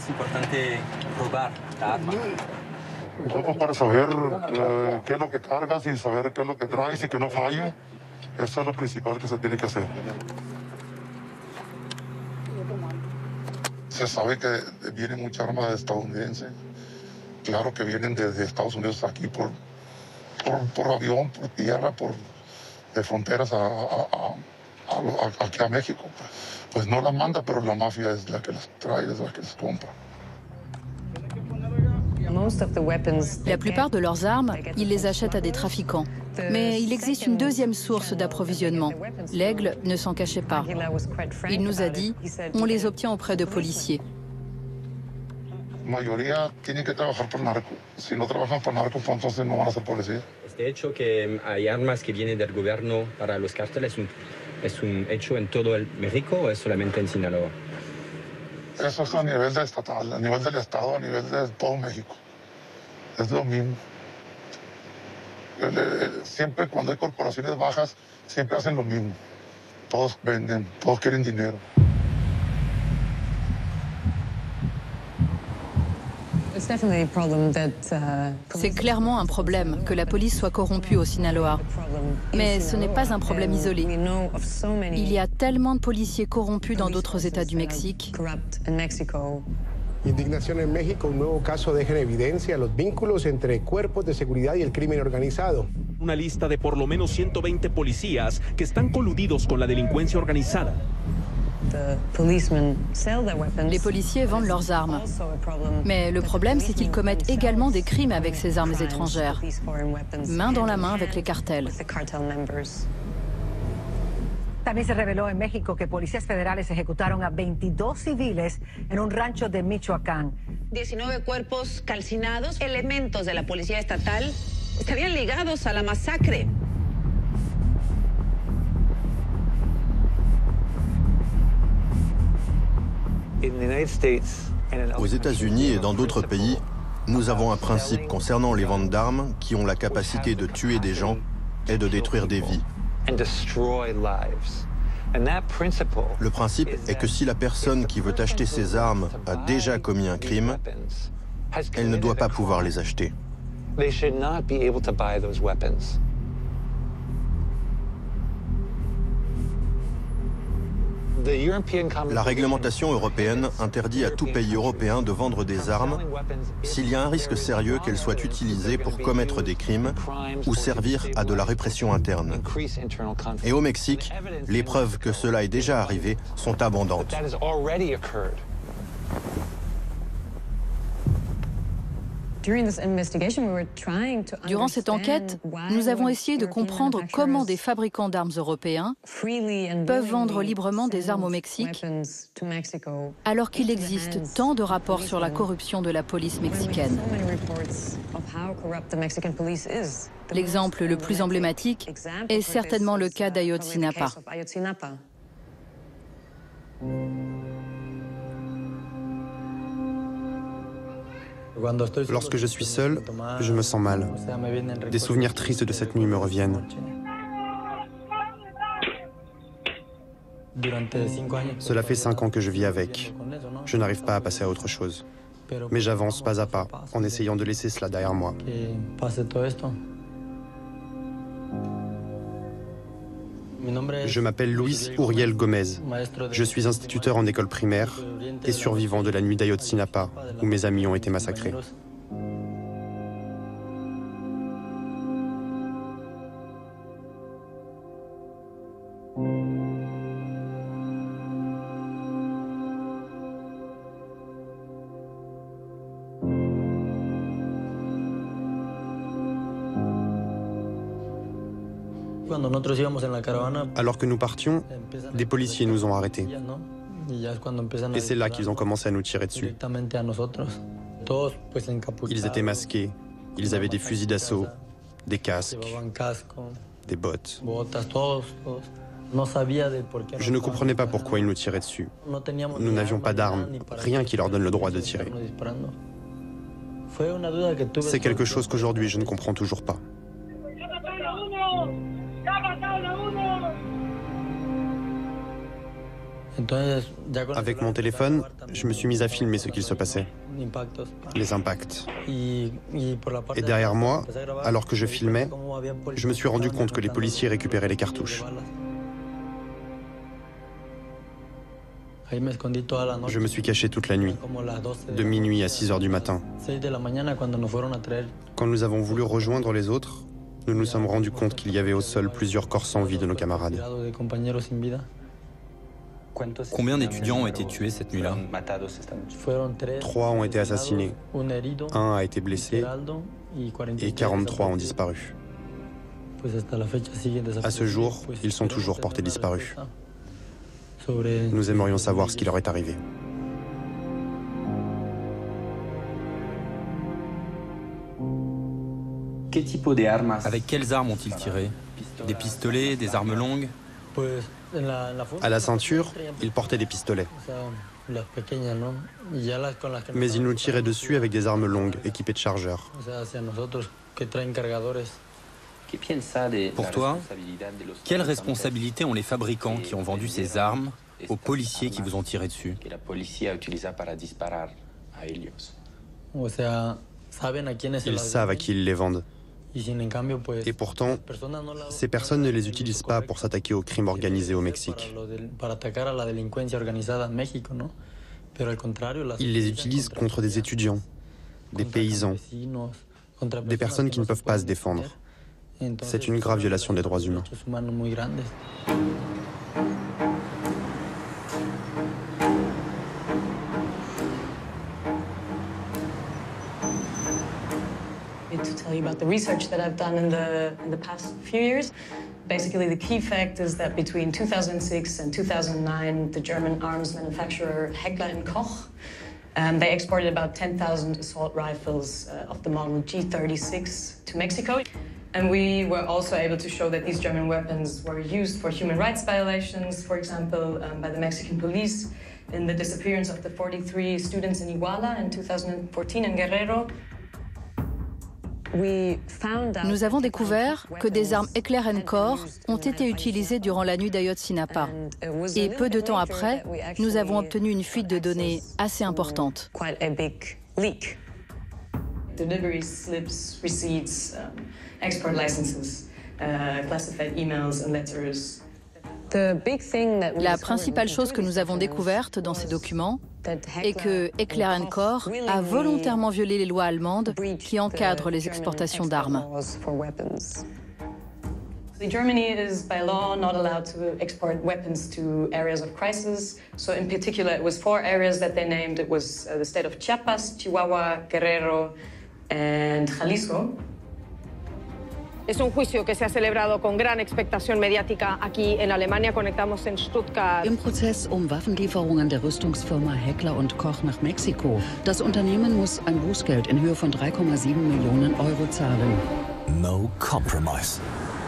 S21: para saber eh, qué es lo que cargas y saber qué es lo que traes y que no falle, eso es lo principal que se tiene que hacer. Se sabe que vienen muchas armas estadounidenses. Claro que vienen desde Estados Unidos aquí por, por, por avión, por tierra, por de fronteras a, a, a, a, aquí a México. Pues no las manda, pero la mafia es la que las trae, es la que las compra.
S11: La plupart de leurs armes, ils les achètent à des trafiquants. Mais il existe une deuxième source d'approvisionnement. L'Aigle ne s'en cachait pas. Il nous a dit, on les obtient auprès de policiers.
S21: La mayoría tienen que trabajar por narco. Si no trabajan por narco, pues entonces no van a ser policías.
S22: Este hecho que hay armas que vienen del gobierno para los cárteles es un, es un hecho en todo el México o es solamente en Sinaloa?
S21: Eso es a nivel de estatal, a nivel del Estado, a nivel de todo México. Es lo mismo. Siempre cuando hay corporaciones bajas, siempre hacen lo mismo. Todos venden, todos quieren dinero.
S11: C'est clairement un problème que la police soit corrompue au Sinaloa. Mais ce n'est pas un problème isolé. Il y a tellement de policiers corrompus dans d'autres États du Mexique.
S2: Indignación en México, un nuevo caso deja en evidencia los vínculos entre cuerpos de seguridad y el crimen organizado.
S13: Una lista de por lo menos ciento veinte policías que están coludidos con la delincuencia organizada.
S11: Les policiers vendent leurs armes. Mais le problème, c'est qu'ils commettent également des crimes avec ces armes étrangères, main dans la main avec les cartels.
S23: También se reveló en México que policías federales ejecutaron a veintidós civiles en un rancho de Michoacán.
S24: diecinueve cuerpos calcinados, elementos de la policía estatal, estarían ligados a la masacre.
S25: Aux États-Unis et dans d'autres pays, nous avons un principe concernant les ventes d'armes qui ont la capacité de tuer des gens et de détruire des vies. Le principe est que si la personne qui veut acheter ces armes a déjà commis un crime, elle ne doit pas pouvoir les acheter. La réglementation européenne interdit à tout pays européen de vendre des armes s'il y a un risque sérieux qu'elles soient utilisées pour commettre des crimes ou servir à de la répression interne. Et au Mexique, les preuves que cela est déjà arrivé sont abondantes.
S11: Durant cette enquête, nous avons essayé de comprendre comment des fabricants d'armes européens peuvent vendre librement des armes au Mexique, alors qu'il existe tant de rapports sur la corruption de la police mexicaine. L'exemple le plus emblématique est certainement le cas d'Ayotzinapa.
S26: Lorsque je suis seul, je me sens mal. Des souvenirs tristes de cette nuit me reviennent. Cela fait cinq ans que je vis avec. Je n'arrive pas à passer à autre chose. Mais j'avance pas à pas, en essayant de laisser cela derrière moi. Je m'appelle Luis Uriel Gomez. Je suis instituteur en école primaire et survivant de la nuit d'Ayotzinapa, où mes amis ont été massacrés. Alors que nous partions, des policiers nous ont arrêtés. Et c'est là qu'ils ont commencé à nous tirer dessus. Ils étaient masqués, ils avaient des fusils d'assaut, des casques, des bottes. Je ne comprenais pas pourquoi ils nous tiraient dessus. Nous n'avions pas d'armes, rien qui leur donne le droit de tirer. C'est quelque chose qu'aujourd'hui je ne comprends toujours pas. Avec mon téléphone, je me suis mis à filmer ce qu'il se passait, les impacts. Et derrière moi, alors que je filmais, je me suis rendu compte que les policiers récupéraient les cartouches. Je me suis caché toute la nuit, de minuit à six heures du matin. Quand nous avons voulu rejoindre les autres, nous nous sommes rendus compte qu'il y avait au sol plusieurs corps sans vie de nos camarades.
S4: Combien d'étudiants ont été tués cette nuit-là?
S26: Trois ont été assassinés, un a été blessé et quarante-trois ont disparu. À ce jour, ils sont toujours portés disparus. Nous aimerions savoir ce qui leur est arrivé.
S4: Avec quelles armes ont-ils tiré? Des pistolets, des armes longues?
S26: À la ceinture, ils portaient des pistolets. Mais ils nous tiraient dessus avec des armes longues, équipées de chargeurs.
S4: Pour toi, quelle responsabilité ont les fabricants qui ont vendu ces armes aux policiers qui vous ont tiré dessus?
S26: Ils savent à qui ils les vendent. Et pourtant, ces personnes ne les utilisent pas pour s'attaquer au crime organisé au Mexique. Ils les utilisent contre des étudiants, des paysans, des personnes qui ne peuvent pas se défendre. C'est une grave violation des droits humains.
S14: To tell you about the research that I've done in the in the past few years. Basically, the key fact is that between two thousand six and two thousand nine, the German arms manufacturer Heckler and Koch, um, they exported about ten thousand assault rifles uh, of the model G thirty-six to Mexico. And we were also able to show that these German weapons were used for human rights violations, for example, um, by the Mexican police in the disappearance of the forty-three students in Iguala in two thousand fourteen in Guerrero.
S11: Nous avons découvert que des armes Heckler and Koch ont été utilisées durant la nuit d'Ayotzinapa. Et peu de temps après, nous avons obtenu une fuite de données assez importante.
S14: Delivery slips, receipts, um, export licenses, uh, classified emails and letters.
S11: La principale chose que nous avons découverte dans ces documents est que Heckler and Koch a volontairement violé les lois allemandes qui encadrent les exportations d'armes.
S14: Germany is by law not allowed to export weapons to areas of crisis. So in particular, it was four areas that they named. It was uh, the state of Chiapas, Chihuahua, Guerrero, and Jalisco.
S3: Es un juicio que se ha celebrado con gran expectación mediática aquí en Alemania. Conectamos en Stuttgart.
S5: Im Prozess um Waffenlieferungen der Rüstungsfirma Heckler und Koch nach Mexiko. Das Unternehmen muss ein Bußgeld in Höhe von drei Komma sieben Millionen Euro zahlen.
S6: No compromise.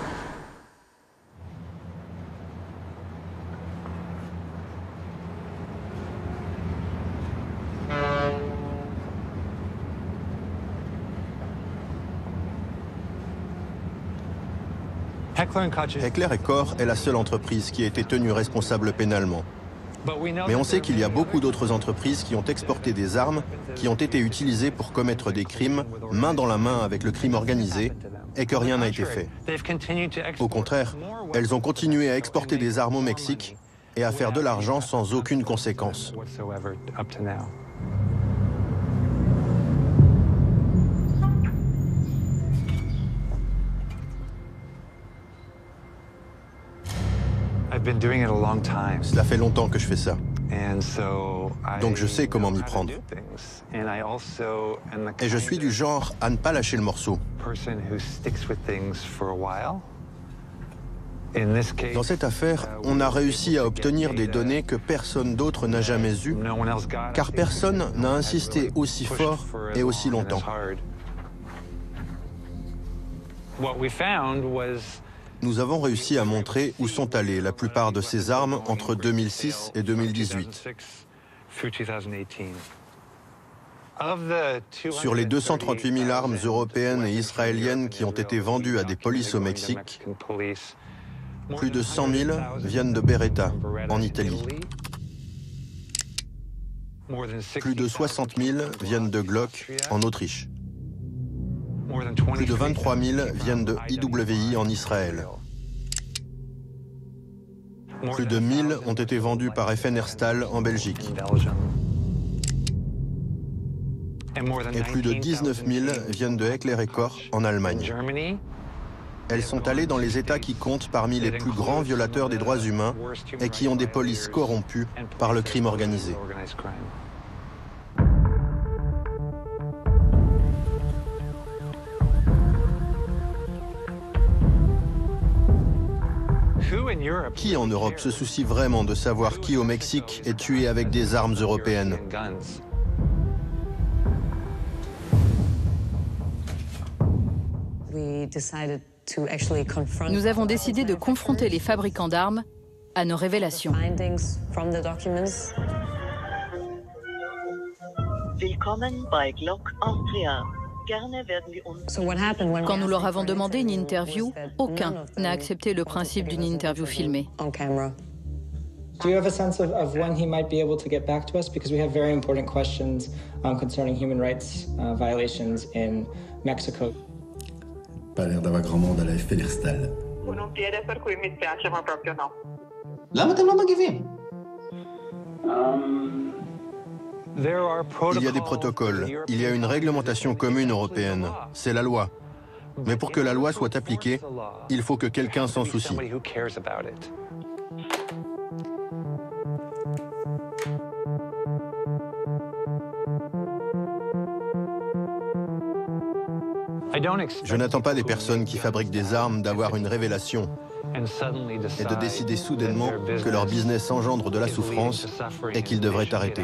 S25: Heckler et Koch est la seule entreprise qui a été tenue responsable pénalement. Mais on sait qu'il y a beaucoup d'autres entreprises qui ont exporté des armes qui ont été utilisées pour commettre des crimes main dans la main avec le crime organisé et que rien n'a été fait. Au contraire, elles ont continué à exporter des armes au Mexique et à faire de l'argent sans aucune conséquence. Cela fait longtemps que je fais ça. Donc je sais comment m'y prendre. Et je suis du genre à ne pas lâcher le morceau. Dans cette affaire, on a réussi à obtenir des données que personne d'autre n'a jamais eues, car personne n'a insisté aussi fort et aussi longtemps. Nous avons réussi à montrer où sont allées la plupart de ces armes entre deux mille six et deux mille dix-huit. Sur les deux cent trente-huit mille armes européennes et israéliennes qui ont été vendues à des polices au Mexique, plus de cent mille viennent de Beretta, en Italie. Plus de soixante mille viennent de Glock, en Autriche. Plus de vingt-trois mille viennent de I W I en Israël. Plus de mille ont été vendus par F N Herstal en Belgique. Et plus de dix-neuf mille viennent de Heckler et Koch en Allemagne. Elles sont allées dans les États qui comptent parmi les plus grands violateurs des droits humains et qui ont des polices corrompues par le crime organisé. Qui en Europe se soucie vraiment de savoir qui au Mexique est tué avec des armes européennes?
S11: Nous avons décidé de confronter les fabricants d'armes à nos révélations. Quand nous leur avons demandé une interview, aucun n'a accepté le principe d'une interview filmée.
S8: Do you have a sense of, of when he might be able to get back to us? Because we have very important questions um, concerning human rights uh, violations in Mexico.
S9: Pas l'air d'avoir grand monde à la F N Herstal.
S10: Un piede per cui mi spiace, ma proprio no.
S9: Lama te lama givim.
S25: Il y a des protocoles, il y a une réglementation commune européenne, c'est la loi. Mais pour que la loi soit appliquée, il faut que quelqu'un s'en soucie. Je n'attends pas des personnes qui fabriquent des armes d'avoir une révélation et de décider soudainement que leur business engendre de la souffrance et qu'ils devraient arrêter.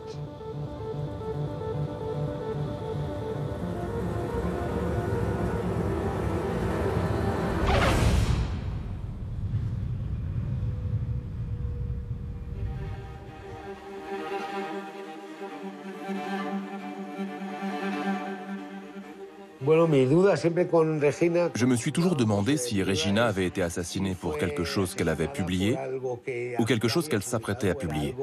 S12: Je me suis toujours demandé si Regina avait été assassinée pour quelque chose qu'elle avait publié ou quelque chose qu'elle s'apprêtait à publier.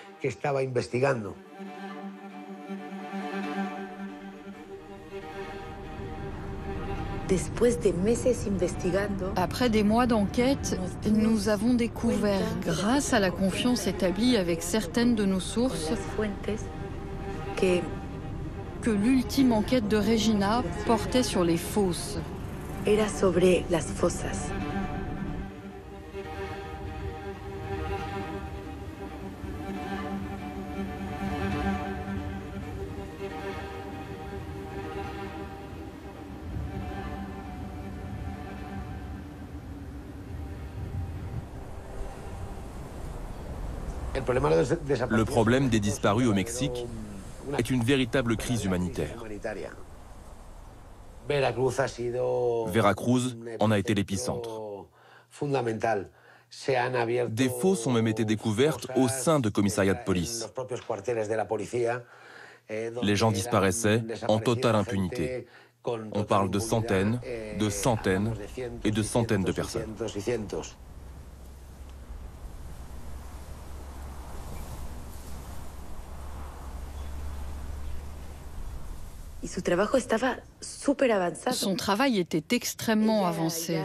S11: Après des mois d'enquête, nous avons découvert, grâce à la confiance établie avec certaines de nos sources, que l'ultime enquête de Regina portait sur les fosses.
S14: Era sobre las fosas.
S12: Le problème des disparus au Mexique est une véritable crise humanitaire. Veracruz en a été l'épicentre. Des fosses ont même été découvertes au sein de commissariats de police. Les gens disparaissaient en totale impunité. On parle de centaines, de centaines et de centaines de personnes.
S11: Son travail était extrêmement avancé.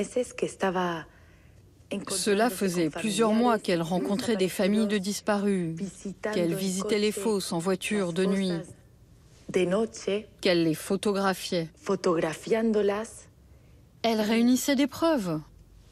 S11: Cela faisait plusieurs mois qu'elle rencontrait des familles de disparus, qu'elle visitait les fosses en voiture de nuit, qu'elle les photographiait. Elle réunissait des preuves.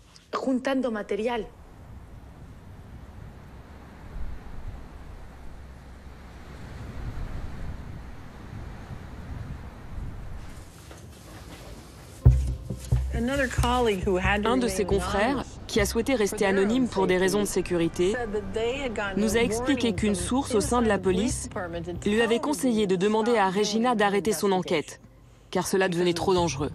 S17: Un de ses confrères, qui a souhaité rester anonyme pour des raisons de sécurité, nous a expliqué qu'une source au sein de la police lui avait conseillé de demander à Regina d'arrêter son enquête, car cela devenait trop dangereux.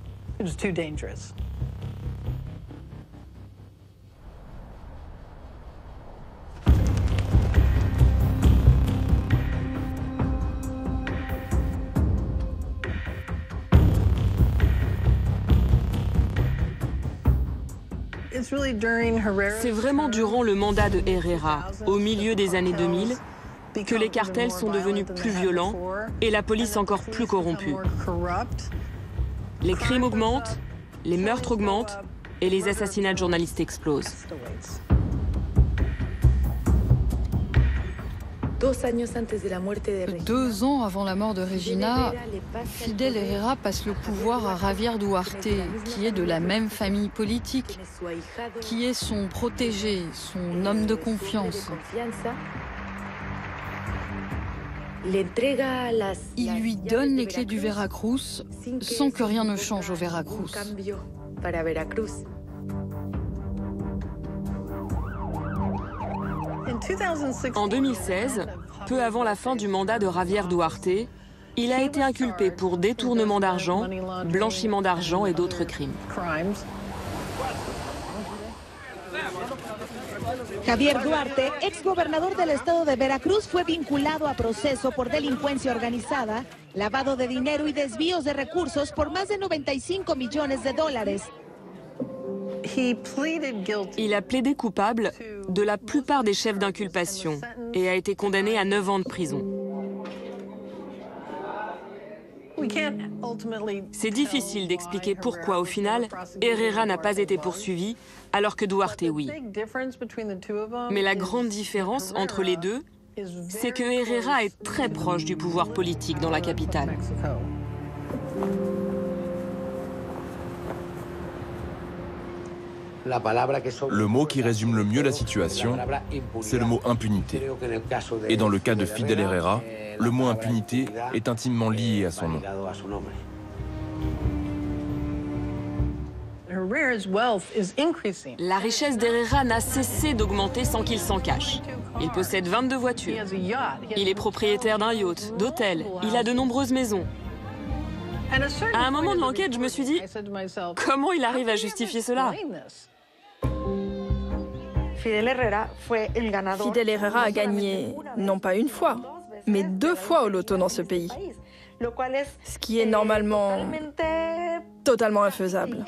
S17: C'est vraiment durant le mandat de Herrera, au milieu des années deux mille, que les cartels sont devenus plus violents et la police encore plus corrompue. Les crimes augmentent, les meurtres augmentent et les assassinats de journalistes explosent.
S11: Deux ans avant la mort de Regina, Fidel Herrera passe le pouvoir à Javier Duarte, qui est de la même famille politique, qui est son protégé, son homme de confiance. Il lui donne les clés du Veracruz sans que rien ne change au Veracruz.
S17: En deux mille seize, peu avant la fin du mandat de Javier Duarte, il a été inculpé pour détournement d'argent, blanchiment d'argent et d'autres crimes.
S1: Javier Duarte, ex-gobernador del estado de Veracruz, fue vinculado a proceso por delincuencia organizada, lavado de dinero y desvíos de recursos por más de noventa y cinco millones de dólares.
S17: Il a plaidé coupable de la plupart des chefs d'inculpation et a été condamné à neuf ans de prison. C'est difficile d'expliquer pourquoi, au final, Herrera n'a pas été poursuivi, alors que Duarte, oui. Mais la grande différence entre les deux, c'est que Herrera est très proche du pouvoir politique dans la capitale.
S12: Le mot qui résume le mieux la situation, c'est le mot impunité. Et dans le cas de Fidel Herrera, le mot impunité est intimement lié à son nom.
S17: La richesse d'Herrera n'a cessé d'augmenter sans qu'il s'en cache. Il possède vingt-deux voitures. Il est propriétaire d'un yacht, d'hôtels. Il a de nombreuses maisons. À un moment de l'enquête, je me suis dit, comment il arrive à justifier cela ?
S7: Fidel Herrera a gagné, non pas une fois, mais deux fois au loto dans ce pays. Ce qui est normalement totalement infaisable.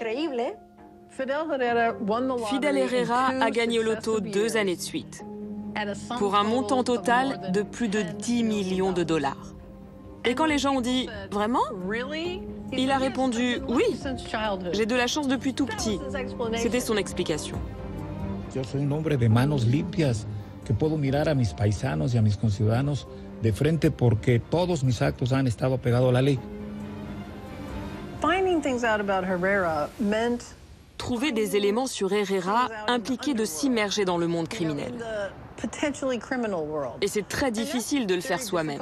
S17: Fidel Herrera a gagné au loto deux années de suite, pour un montant total de plus de dix millions de dollars. Et quand les gens ont dit « Vraiment ?» il a répondu « Oui, j'ai de la chance depuis tout petit ». C'était son explication.
S15: Yo soy un hombre de manos limpias, que puedo mirar a mis paisanos y a mis conciudadanos de frente porque todos mis actos han estado pegados a la ley.
S17: Trouver des éléments sur Herrera impliquait de s'immerger dans le monde criminel. Et c'est très difficile de le faire soi-même.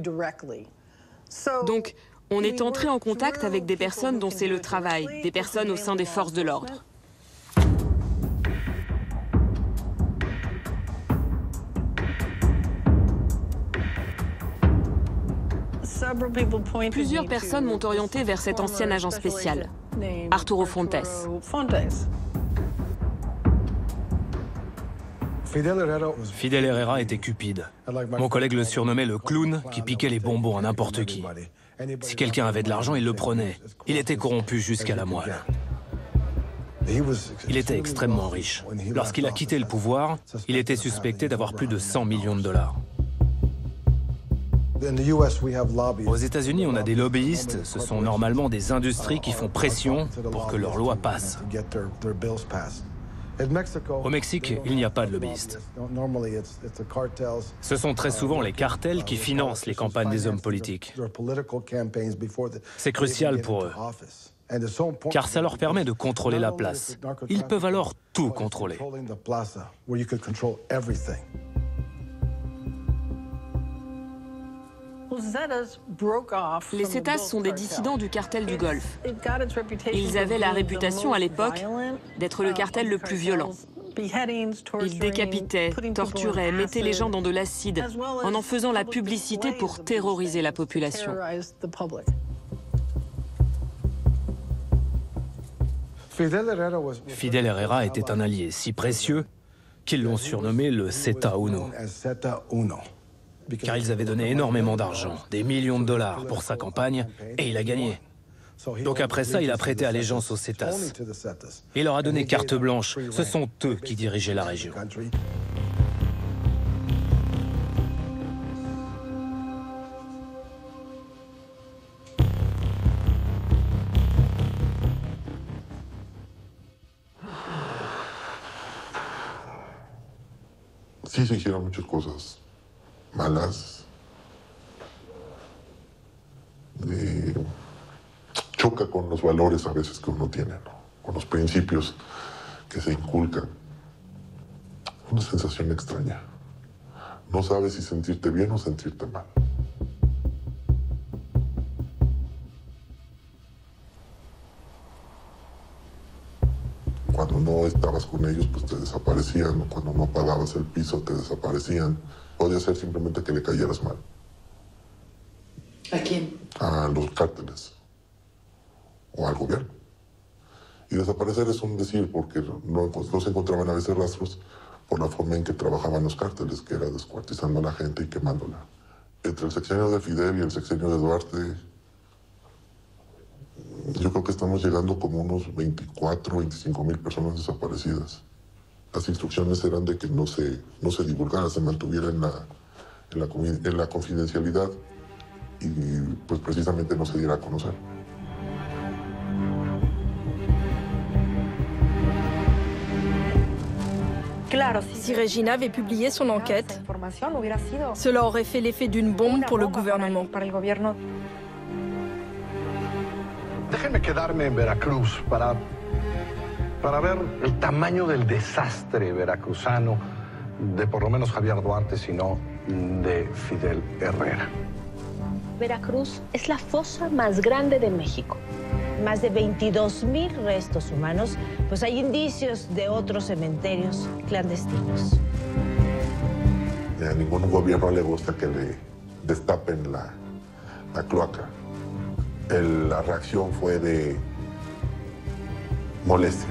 S17: Donc, on est entré en contact avec des personnes dont c'est le travail, des personnes au sein des forces de l'ordre. Plusieurs personnes m'ont orienté vers cet ancien agent spécial, Arturo Fontes.
S16: Fidel Herrera était cupide. Mon collègue le surnommait le clown qui piquait les bonbons à n'importe qui. Si quelqu'un avait de l'argent, il le prenait. Il était corrompu jusqu'à la moelle. Il était extrêmement riche. Lorsqu'il a quitté le pouvoir, il était suspecté d'avoir plus de cent millions de dollars. Aux États-Unis, on a des lobbyistes. Ce sont normalement des industries qui font pression pour que leurs lois passent. Au Mexique, il n'y a pas de lobbyistes. Ce sont très souvent les cartels qui financent les campagnes des hommes politiques. C'est crucial pour eux, car ça leur permet de contrôler la place. Ils peuvent alors tout contrôler.
S17: Les Zetas sont des dissidents du cartel du Golfe. Ils avaient la réputation à l'époque d'être le cartel le plus violent. Ils décapitaient, torturaient, mettaient les gens dans de l'acide, en en faisant la publicité pour terroriser la population.
S16: Fidel Herrera était un allié si précieux qu'ils l'ont surnommé le Zeta Uno. Car ils avaient donné énormément d'argent, des millions de dollars pour sa campagne, et il a gagné. Donc après ça, il a prêté allégeance aux Zetas. Il leur a donné carte blanche. Ce sont eux qui dirigeaient la région.
S21: Sí se hicieron muchas cosas malas, eh, choca con los valores a veces que uno tiene, ¿no? Con los principios que se inculcan. Una sensación extraña. No sabes si sentirte bien o sentirte mal. Cuando no estabas con ellos, pues te desaparecían. Cuando no pagabas el piso, te desaparecían. Podía ser simplemente que le cayeras mal.
S2: ¿A quién?
S21: A los cárteles. O al gobierno. Y desaparecer es un decir, porque no, no se encontraban a veces rastros por la forma en que trabajaban los cárteles, que era descuartizando a la gente y quemándola. Entre el sexenio de Fidel y el sexenio de Duarte, yo creo que estamos llegando como unos veinticuatro, veinticinco mil personas desaparecidas. Las instrucciones eran de que no se, no se divulgara, se mantuviera en la, en, la, en la confidencialidad y pues precisamente no se diera a conocer.
S7: Si Regina avait publié son enquête, cela aurait fait l'effet d'une bombe pour le gouvernement.
S13: Déjenme quedarme en Veracruz para, para ver el tamaño del desastre veracruzano de por lo menos Javier Duarte, sino de Fidel Herrera.
S18: Veracruz es la fosa más grande de México. Más de veintidós mil restos humanos, pues hay indicios de otros cementerios clandestinos.
S21: A ningún gobierno le gusta que le destapen la, la cloaca. El, la reacción fue de molestia.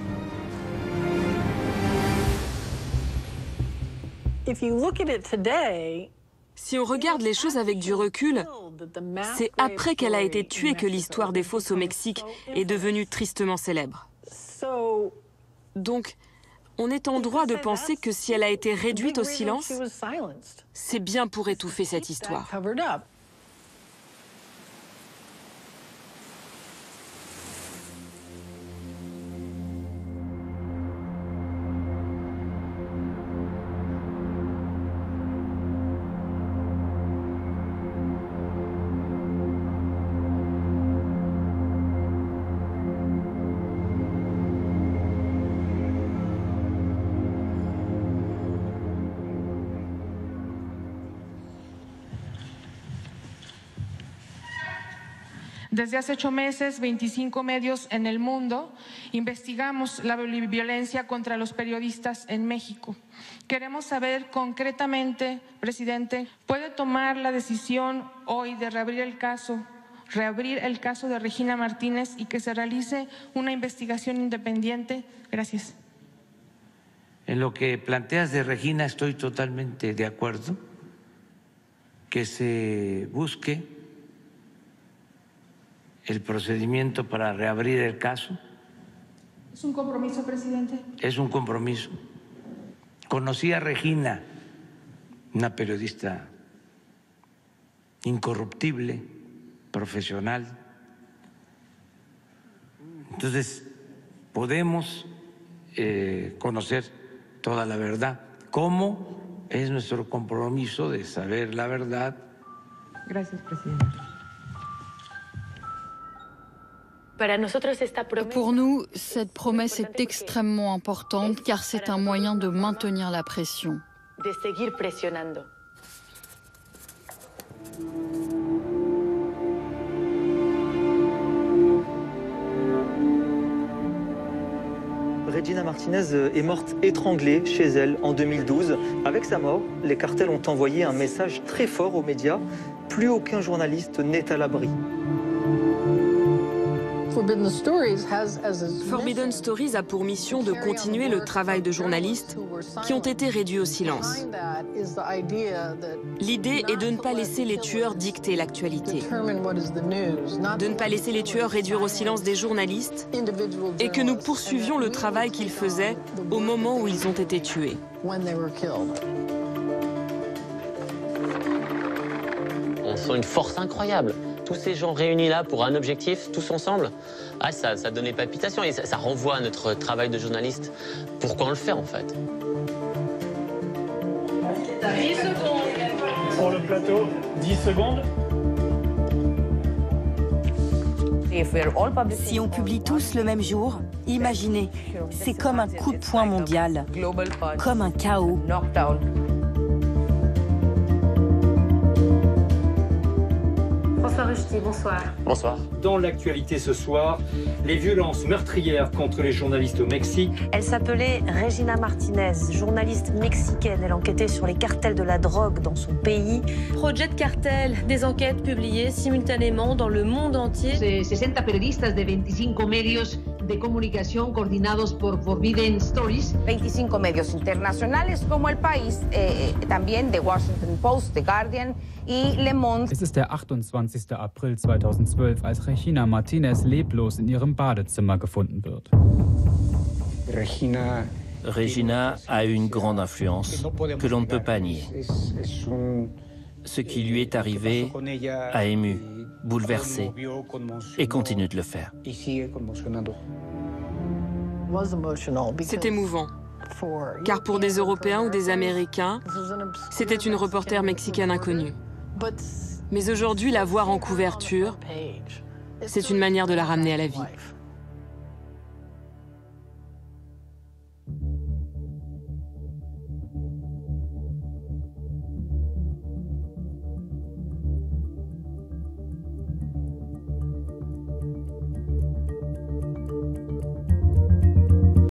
S17: If you look at it today, si on regarde les choses avec du recul, c'est après qu'elle a été tuée que l'histoire des fosses au Mexique est devenue tristement célèbre. Donc, on est en droit de penser que si elle a été réduite au silence, c'est bien pour étouffer cette histoire.
S19: Desde hace ocho meses, veinticinco medios en el mundo investigamos la violencia contra los periodistas en México. Queremos saber concretamente, presidente, ¿puede tomar la decisión hoy de reabrir el caso, reabrir el caso de Regina Martínez y que se realice una investigación independiente? Gracias.
S20: En lo que planteas de Regina estoy totalmente de acuerdo, que se busque el procedimiento para reabrir el caso.
S19: ¿Es un compromiso, presidente?
S20: Es un compromiso. Conocí a Regina, una periodista incorruptible, profesional. Entonces, podemos eh, conocer toda la verdad. ¿Cómo? Es nuestro compromiso de saber la verdad.
S19: Gracias, presidente.
S11: Pour nous, cette promesse est extrêmement importante car c'est un moyen de maintenir la pression.
S14: De seguir presionando.
S22: Regina Martínez est morte étranglée chez elle en deux mille douze. Avec sa mort, les cartels ont envoyé un message très fort aux médias. Plus aucun journaliste n'est à l'abri.
S17: Forbidden Stories a pour mission de continuer le travail de journalistes qui ont été réduits au silence. L'idée est de ne pas laisser les tueurs dicter l'actualité, de ne pas laisser les tueurs réduire au silence des journalistes et que nous poursuivions le travail qu'ils faisaient au moment où ils ont été tués.
S27: On sent une force incroyable. Tous ces gens réunis là pour un objectif, tous ensemble, ah, ça, ça donne des palpitations et ça, ça renvoie à notre travail de journaliste. Pourquoi on le fait en fait?
S19: dix secondes.
S3: Pour le plateau, dix secondes.
S4: Si on publie tous le même jour, imaginez, c'est comme un coup de poing mondial, comme un chaos.
S5: François Ruchti, bonsoir.
S27: Bonsoir.
S3: Dans l'actualité ce soir, les violences meurtrières contre les journalistes au Mexique.
S18: Elle s'appelait Regina Martinez, journaliste mexicaine. Elle enquêtait sur les cartels de la drogue dans son pays.
S5: Project Cartel, des enquêtes publiées simultanément dans le monde entier.
S6: sesenta periodistas de veinticinco medios de comunicación coordinados por Forbidden Stories.
S23: veinticinco medios internacionales como El País, eh, también The Washington Post, The Guardian y Le Monde.
S24: Es ist der achtundzwanzigster April zweitausendzwölf, als Regina Martinez leblos in ihrem Badezimmer gefunden wird.
S26: Regina,
S27: Regina a une grande influence que l'on ne peut pas nier. Ce qui lui est arrivé a ému, bouleversé et continue de le faire.
S17: C'est émouvant, car pour des Européens ou des Américains, c'était une reporter mexicaine inconnue. Mais aujourd'hui, la voir en couverture, c'est une manière de la ramener à la vie.